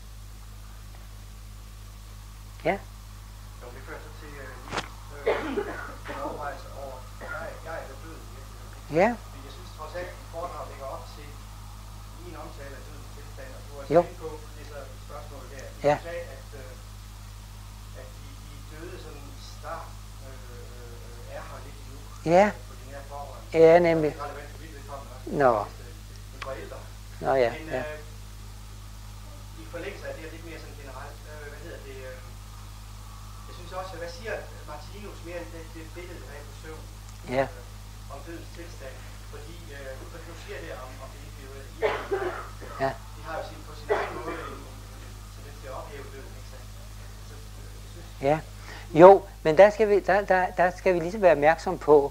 Ja? Så det fører så til en overvejelse over, jeg er der død. Ja. Men jeg synes trods alt, at foredrag ligger op til min omtale af dødens tilstand, og du har Jo. tænkt på det så spørgsmål der. Ja. Du sagde, at de døde sådan start er her lidt nu. Ja. På de nære forhold. Ja, nemlig. Det er relevant for mit vedkommende også. Nå. Men forældre. Nå ja, Men ja. i forlængelse af det her lidt mere sådan generelt, jeg synes også, hvad siger Martinus mere end det billede, der er på søvn? Ja. om dødens tilstand, fordi du siger det om det individuelle. Ja. De har jo på sin egen måde en tendens til at ophæve døden, ikke sandt? Ja, jo, men der skal vi ligesom være opmærksom på,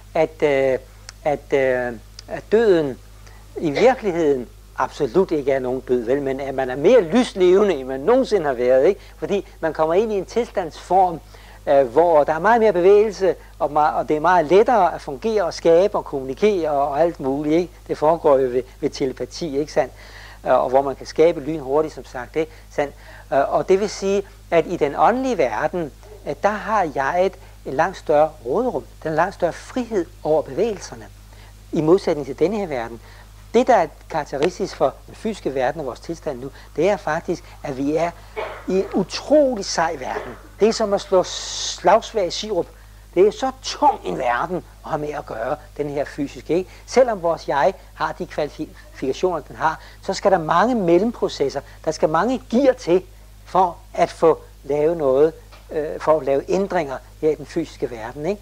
at døden i virkeligheden absolut ikke er nogen død, vel, men at man er mere lyslevende, end man nogensinde har været, ikke? Fordi man kommer ind i en tilstandsform, hvor der er meget mere bevægelse, og det er meget lettere at fungere og skabe og kommunikere og alt muligt, ikke? Det foregår jo ved telepati, ikke sandt? Og hvor man kan skabe lynhurtigt, som sagt, ikke sandt? Og det vil sige, at i den åndelige verden, der har jeg et langt større råderum, den langt større frihed over bevægelserne, i modsætning til denne her verden. Det, der er karakteristisk for den fysiske verden og vores tilstand nu, det er faktisk, at vi er i en utrolig sej verden. Det er som at slå slagsvær i sirup. Det er så tung en verden at have med at gøre, den her fysiske, ikke? Selvom vores jeg har de kvalifikationer, den har, så skal der mange mellemprocesser, der skal mange gear til, for at få lavet noget, for at lave ændringer her i den fysiske verden, ikke?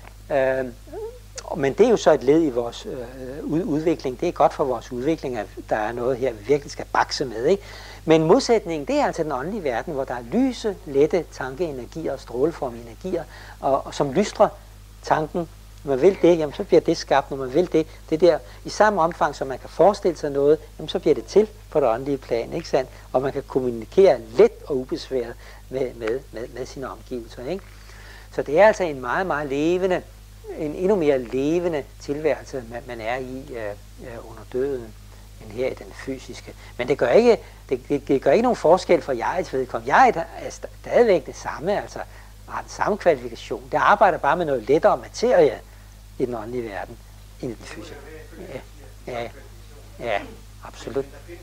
Men det er jo så et led i vores udvikling. Det er godt for vores udvikling, at der er noget her, vi virkelig skal bakse med, ikke? Men modsætningen, det er altså den åndelige verden, hvor der er lyse, lette tankeenergier og stråleformige energier, og som lystrer tanken. Når man vil det, jamen, så bliver det skabt. Når man vil det der i samme omfang, som man kan forestille sig noget, jamen, så bliver det til på det åndelige plan, ikke sandt? Og man kan kommunikere let og ubesværet med sine omgivelser, ikke? Så det er altså en meget, meget levende, en endnu mere levende tilværelse, man er i under døden, end her i den fysiske. Men det gør ikke, det gør ikke nogen forskel for jegets vedkommende. Jeget er stadigvæk det samme, altså har den samme kvalifikation. Det arbejder bare med noget lettere materie i den åndelige verden, end i den fysiske. Ja, absolut.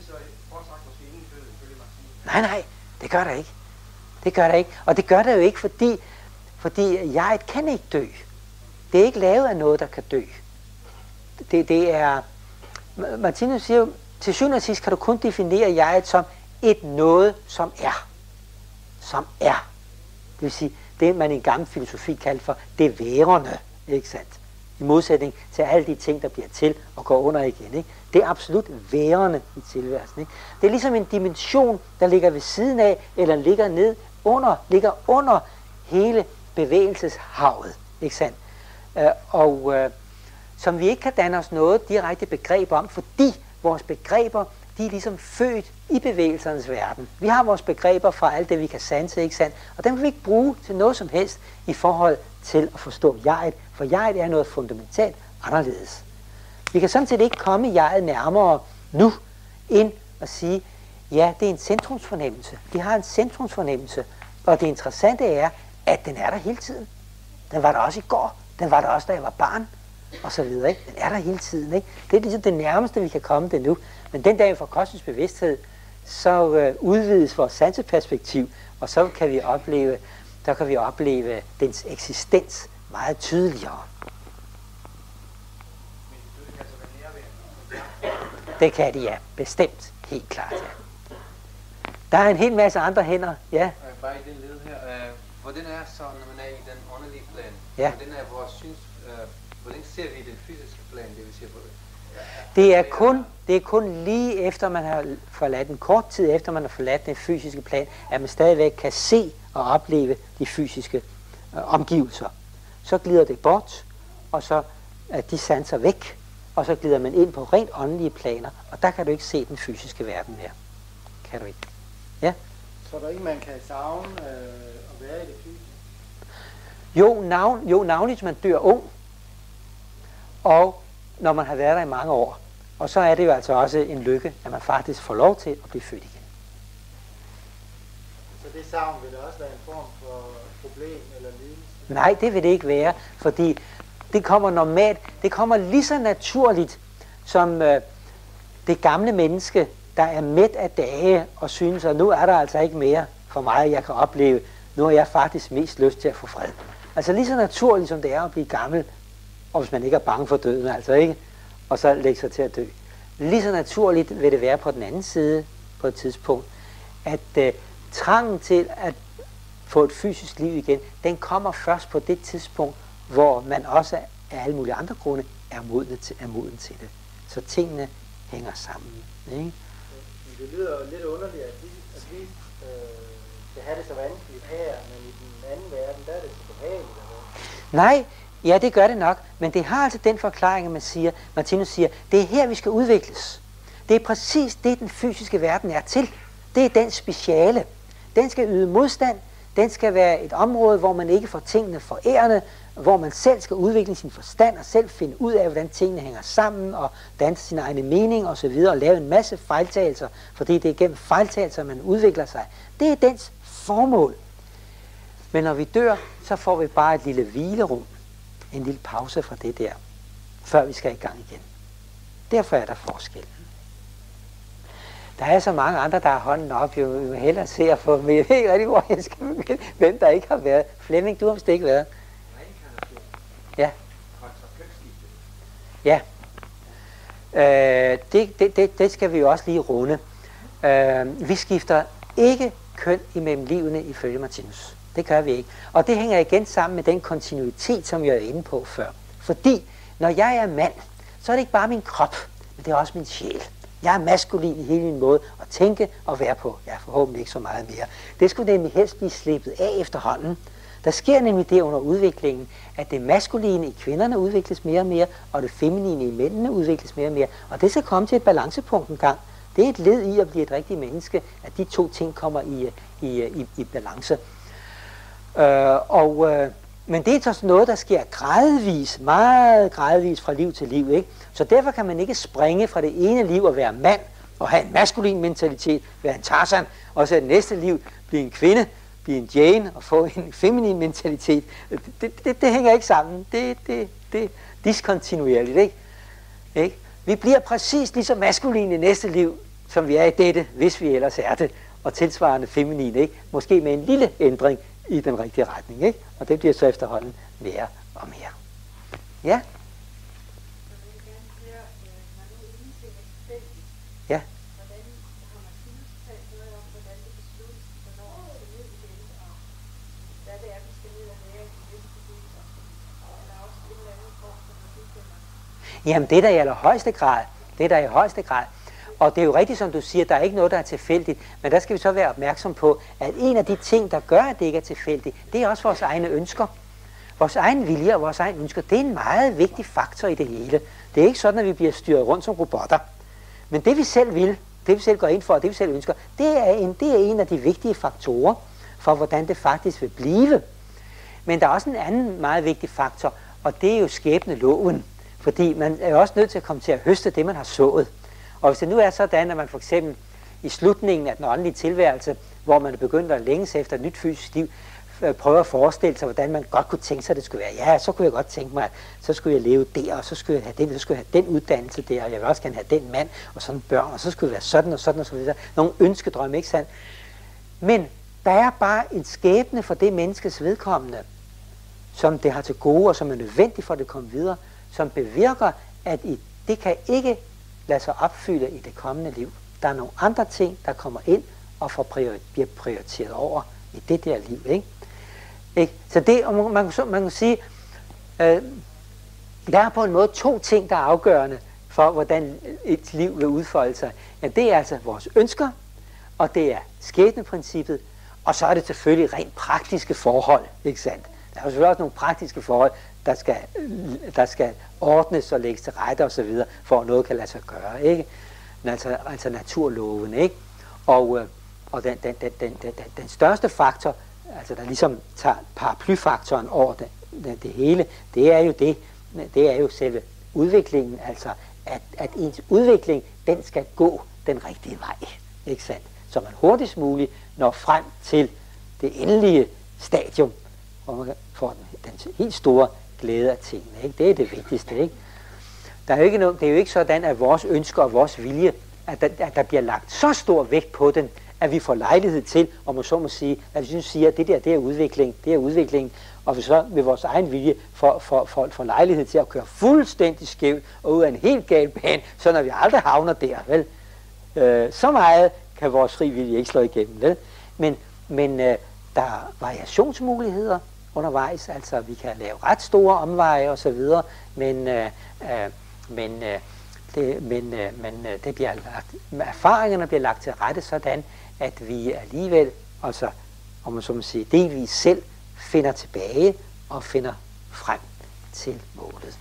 Nej, det gør der ikke. Det gør der ikke. Og det gør der jo ikke, fordi jeget kan ikke dø. Det er ikke lavet af noget, der kan dø. Det er... Martinus siger jo, til syvende og sidst kan du kun definere jeget som et noget, som er. Som er. Det vil sige, det man i en gammel filosofi kaldte for det værende, ikke sandt? I modsætning til alle de ting, der bliver til og går under igen, ikke? Det er absolut værende i tilværelsen, ikke? Det er ligesom en dimension, der ligger ved siden af, eller ligger under hele bevægelseshavet, ikke sandt? Som vi ikke kan danne os noget direkte begreb om, fordi vores begreber, de er ligesom født i bevægelsernes verden. Vi har vores begreber fra alt det, vi kan sanse, ikke sandt? Og dem kan vi ikke bruge til noget som helst i forhold til at forstå jeget, for jeget er noget fundamentalt anderledes. Vi kan sådan set ikke komme jeget nærmere nu, ind og sige, ja, det er en centrumsfornemmelse. Vi har en centrumsfornemmelse, og det interessante er, at den er der hele tiden. Den var der også i går, den var der også, da jeg var barn, og så videre, ikke? Den er der hele tiden, ikke? Det er ligesom det nærmeste, vi kan komme det nu. Men den dag for kosmisk bevidsthed, så udvides vores sanseperspektiv, og så kan vi opleve dens eksistens meget tydeligere. Det kan de, ja. Bestemt. Helt klart, ja. Der er en hel masse andre hænder, ja. Bare i den led her. Hvordan er så, når man er i den åndelige plan? Ja. Hvordan er vores syns... hvordan ser vi den fysiske plan, det vil sige på det? Det er kun lige efter man har forladt en kort tid efter man har forladt den fysiske plan, at man stadigvæk kan se og opleve de fysiske omgivelser. Så glider det bort, og så er de sanser væk, og så glider man ind på rent åndelige planer, og der kan du ikke se den fysiske verden mere. Kan du ikke? Ja? Så der ikke man kan savne at være i det fysiske? Jo, navnligt man dør ung, og når man har været der i mange år. Og så er det jo altså også en lykke, at man faktisk får lov til at blive født igen. Så det savn vil også være en form for problem eller lidelse? Nej, det vil det ikke være, fordi det kommer normalt, det kommer lige så naturligt som det gamle menneske, der er mæt af dage og synes, at nu er der altså ikke mere for mig, jeg kan opleve. Nu har jeg faktisk mest lyst til at få fred. Altså lige så naturligt som det er at blive gammel, og hvis man ikke er bange for døden, altså ikke, og så lægge sig til at dø. Lige så naturligt vil det være på den anden side på et tidspunkt, at trangen til at få et fysisk liv igen, den kommer først på det tidspunkt, hvor man også af alle mulige andre grunde er moden til det. Så tingene hænger sammen. Ikke? Men det lyder lidt underligt, at vi skal have det så vanskeligt her, men i den anden verden, der er det så behageligt. Nej, ja, det gør det nok, men det har altså den forklaring, at Martinus siger, det er her, vi skal udvikles. Det er præcis det, den fysiske verden er til. Det er den speciale. Den skal yde modstand. Den skal være et område, hvor man ikke får tingene forærende, hvor man selv skal udvikle sin forstand og selv finde ud af, hvordan tingene hænger sammen og danse sin egne mening og så videre og lave en masse fejltagelser, fordi det er gennem fejltagelser, man udvikler sig. Det er dens formål. Men når vi dør, så får vi bare et lille hvilerum, en lille pause fra det der, før vi skal i gang igen. Derfor er der forskel. Der er så mange andre, der har hånden op, jo vi må hellere se at få, men jeg ved ikke rigtig, hvor jeg skal begynde, hvem der ikke har været. Flemming, du har vist ikke været. Ja. Ja. Det skal vi jo også lige runde. Vi skifter ikke køn imellem livene ifølge Martinus. Det gør vi ikke. Og det hænger igen sammen med den kontinuitet, som jeg er inde på før. Fordi når jeg er mand, så er det ikke bare min krop, men det er også min sjæl. Jeg er maskulin i hele min måde at tænke og være på. Jeg er forhåbentlig ikke så meget mere. Det skulle nemlig helst blive slippet af efterhånden. Der sker nemlig det under udviklingen, at det maskuline i kvinderne udvikles mere og mere, og det feminine i mændene udvikles mere og mere. Og det skal komme til et balancepunkt en gang. Det er et led i at blive et rigtigt menneske, at de to ting kommer i balance. Men det er så noget, der sker gradvis, meget gradvis fra liv til liv, ikke? Så derfor kan man ikke springe fra det ene liv og være mand og have en maskulin mentalitet, være en Tarzan, og så det næste liv blive en kvinde, blive en Jane og få en feminin mentalitet. Det hænger ikke sammen. Det er diskontinuerligt, ikke? Vi bliver præcis lige så maskuline i næste liv, som vi er i dette, hvis vi ellers er det, og tilsvarende feminin, ikke? Måske med en lille ændring i den rigtige retning, ikke? Og det bliver så efterhånden mere og mere. Ja? Ja. Jamen det er der i allerhøjeste grad. Det er der i højeste grad. Og det er jo rigtigt, som du siger, der er ikke noget, der er tilfældigt. Men der skal vi så være opmærksom på, at en af de ting, der gør, at det ikke er tilfældigt, det er også vores egne ønsker. Vores egen vilje og vores egne ønsker, det er en meget vigtig faktor i det hele. Det er ikke sådan, at vi bliver styret rundt som robotter. Men det vi selv vil, det vi selv går ind for, og det vi selv ønsker, det er en af de vigtige faktorer for, hvordan det faktisk vil blive. Men der er også en anden meget vigtig faktor, og det er jo skæbneloven. Fordi man er jo også nødt til at komme til at høste det, man har sået. Og hvis det nu er sådan, at man for eksempel i slutningen af den åndelige tilværelse, hvor man er begyndt at længes efter et nyt fysisk liv, prøver at forestille sig, hvordan man godt kunne tænke sig, at det skulle være. Ja, så kunne jeg godt tænke mig, at så skulle jeg leve der, og så skulle jeg have den, så skulle jeg have den uddannelse der, og jeg vil også gerne have den mand, og sådan børn, og så skulle det være sådan og sådan og så videre. Nogle ønskedrømme, ikke sandt? Men der er bare en skæbne for det menneskes vedkommende, som det har til gode, og som er nødvendigt for at det kommer videre, som bevirker, at det kan ikke lade sig opfylde i det kommende liv. Der er nogle andre ting, der kommer ind og bliver prioriteret over i det der liv, ikke? Så det, man kan sige, der er på en måde to ting, der er afgørende for, hvordan et liv vil udfolde sig. Ja, det er altså vores ønsker, og det er skæbneprincippet, og så er det selvfølgelig rent praktiske forhold, ikke sandt? Der er jo selvfølgelig også nogle praktiske forhold, der skal ordnes og lægges til rette og så videre, for at noget kan lade sig gøre, ikke? Altså naturloven, ikke? Og den største faktor, altså der ligesom tager paraplyfaktoren over det hele, det er jo selve udviklingen, altså at ens udvikling, den skal gå den rigtige vej, ikke sandt? Så man hurtigst muligt når frem til det endelige stadium, hvor man får den helt store glæde af tingene, ikke? Det er det vigtigste, ikke? Der er jo ikke noget, det er jo ikke sådan, at vores ønsker og vores vilje, at der bliver lagt så stor vægt på den, at vi får lejlighed til, og så må sige, at vi siger, at det er udvikling, og vi så med vores egen vilje får lejlighed til at køre fuldstændig skævt og ud af en helt gal bane, så når vi aldrig havner der, vel? Så meget kan vores fri vilje ikke slå igennem, vel? Men der er variationsmuligheder, undervejs. Altså, vi kan lave ret store omveje og så videre, men det bliver erfaringerne bliver lagt til rette sådan, at vi alligevel, altså, om man så må sige, delvis selv finder tilbage og finder frem til målet.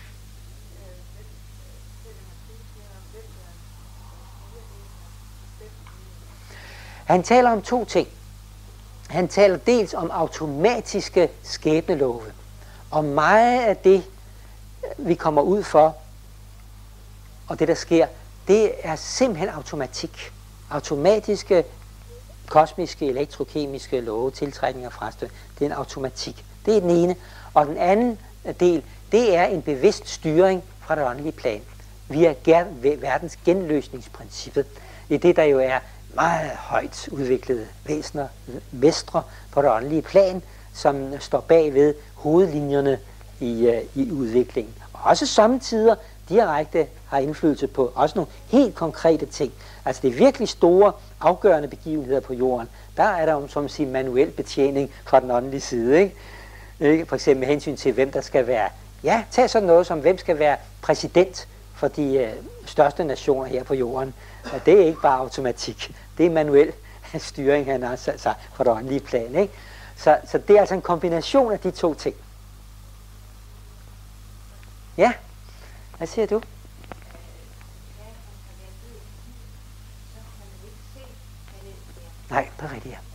Han taler om to ting. Han taler dels om automatiske skæbnelove, og meget af det, vi kommer ud for, og det der sker, det er simpelthen automatik. Automatiske, kosmiske, elektrokemiske love, tiltrækning og frastødning, det er en automatik. Det er den ene. Og den anden del, det er en bevidst styring fra det åndelige plan via verdens genløsningsprincippet. Det er det, der jo er meget højt udviklede væsener, mestre på det åndelige plan, som står bagved hovedlinjerne i udviklingen. Og også samtidig direkte har indflydelse på også nogle helt konkrete ting. Altså det er virkelig store, afgørende begivenheder på jorden. Der er der jo, som siger, manuel betjening fra den åndelige side, ikke? For eksempel med hensyn til, hvem der skal være, ja, tag sådan noget som, hvem skal være præsident for de største nationer her på jorden. Og det er ikke bare automatik. Det er manuel styring, han har sat sig fra det åndelige plan, ikke? Så det er altså en kombination af de to ting. Ja, hvad siger du? Nej, det er rigtigt, ja.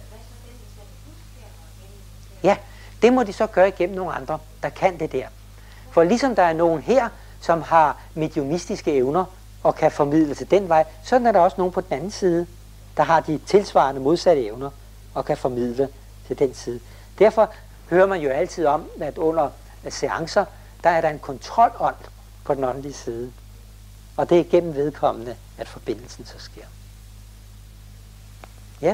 Ja, det må de så gøre igennem nogle andre, der kan det der. For ligesom der er nogen her, som har mediumistiske evner og kan formidle til den vej, så er der også nogen på den anden side, der har de tilsvarende modsatte evner og kan formidle til den side. Derfor hører man jo altid om, at under seancer, der er der en kontrolånd på den åndelige side. Og det er gennem vedkommende, at forbindelsen så sker. Ja?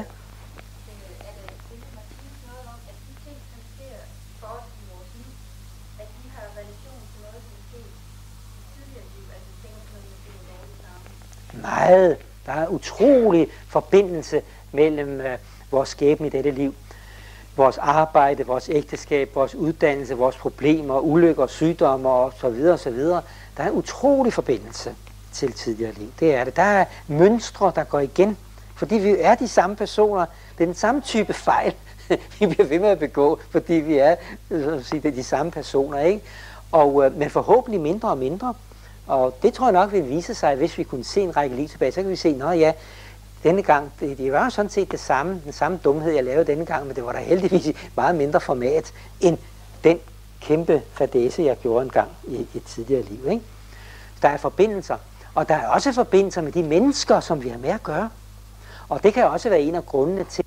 Meget. Der er utrolig forbindelse mellem vores skæbne i dette liv. Vores arbejde, vores ægteskab, vores uddannelse, vores problemer, ulykker, sygdomme og så videre og så videre. Der er en utrolig forbindelse til tidligere liv. Det er det. Der er mønstre, der går igen. Fordi vi er de samme personer. Det er den samme type fejl, vi bliver ved med at begå, fordi vi er de samme personer, ikke? Men forhåbentlig mindre og mindre. Og det tror jeg nok vil vise sig, hvis vi kunne se en række liv tilbage, så kan vi se, nå ja, denne gang, det var jo sådan set den samme dumhed, jeg lavede denne gang, men det var da heldigvis i meget mindre format, end den kæmpe fadæse, jeg gjorde engang i et tidligere liv, ikke? Der er forbindelser, og der er også forbindelser med de mennesker, som vi har med at gøre. Og det kan også være en af grundene til,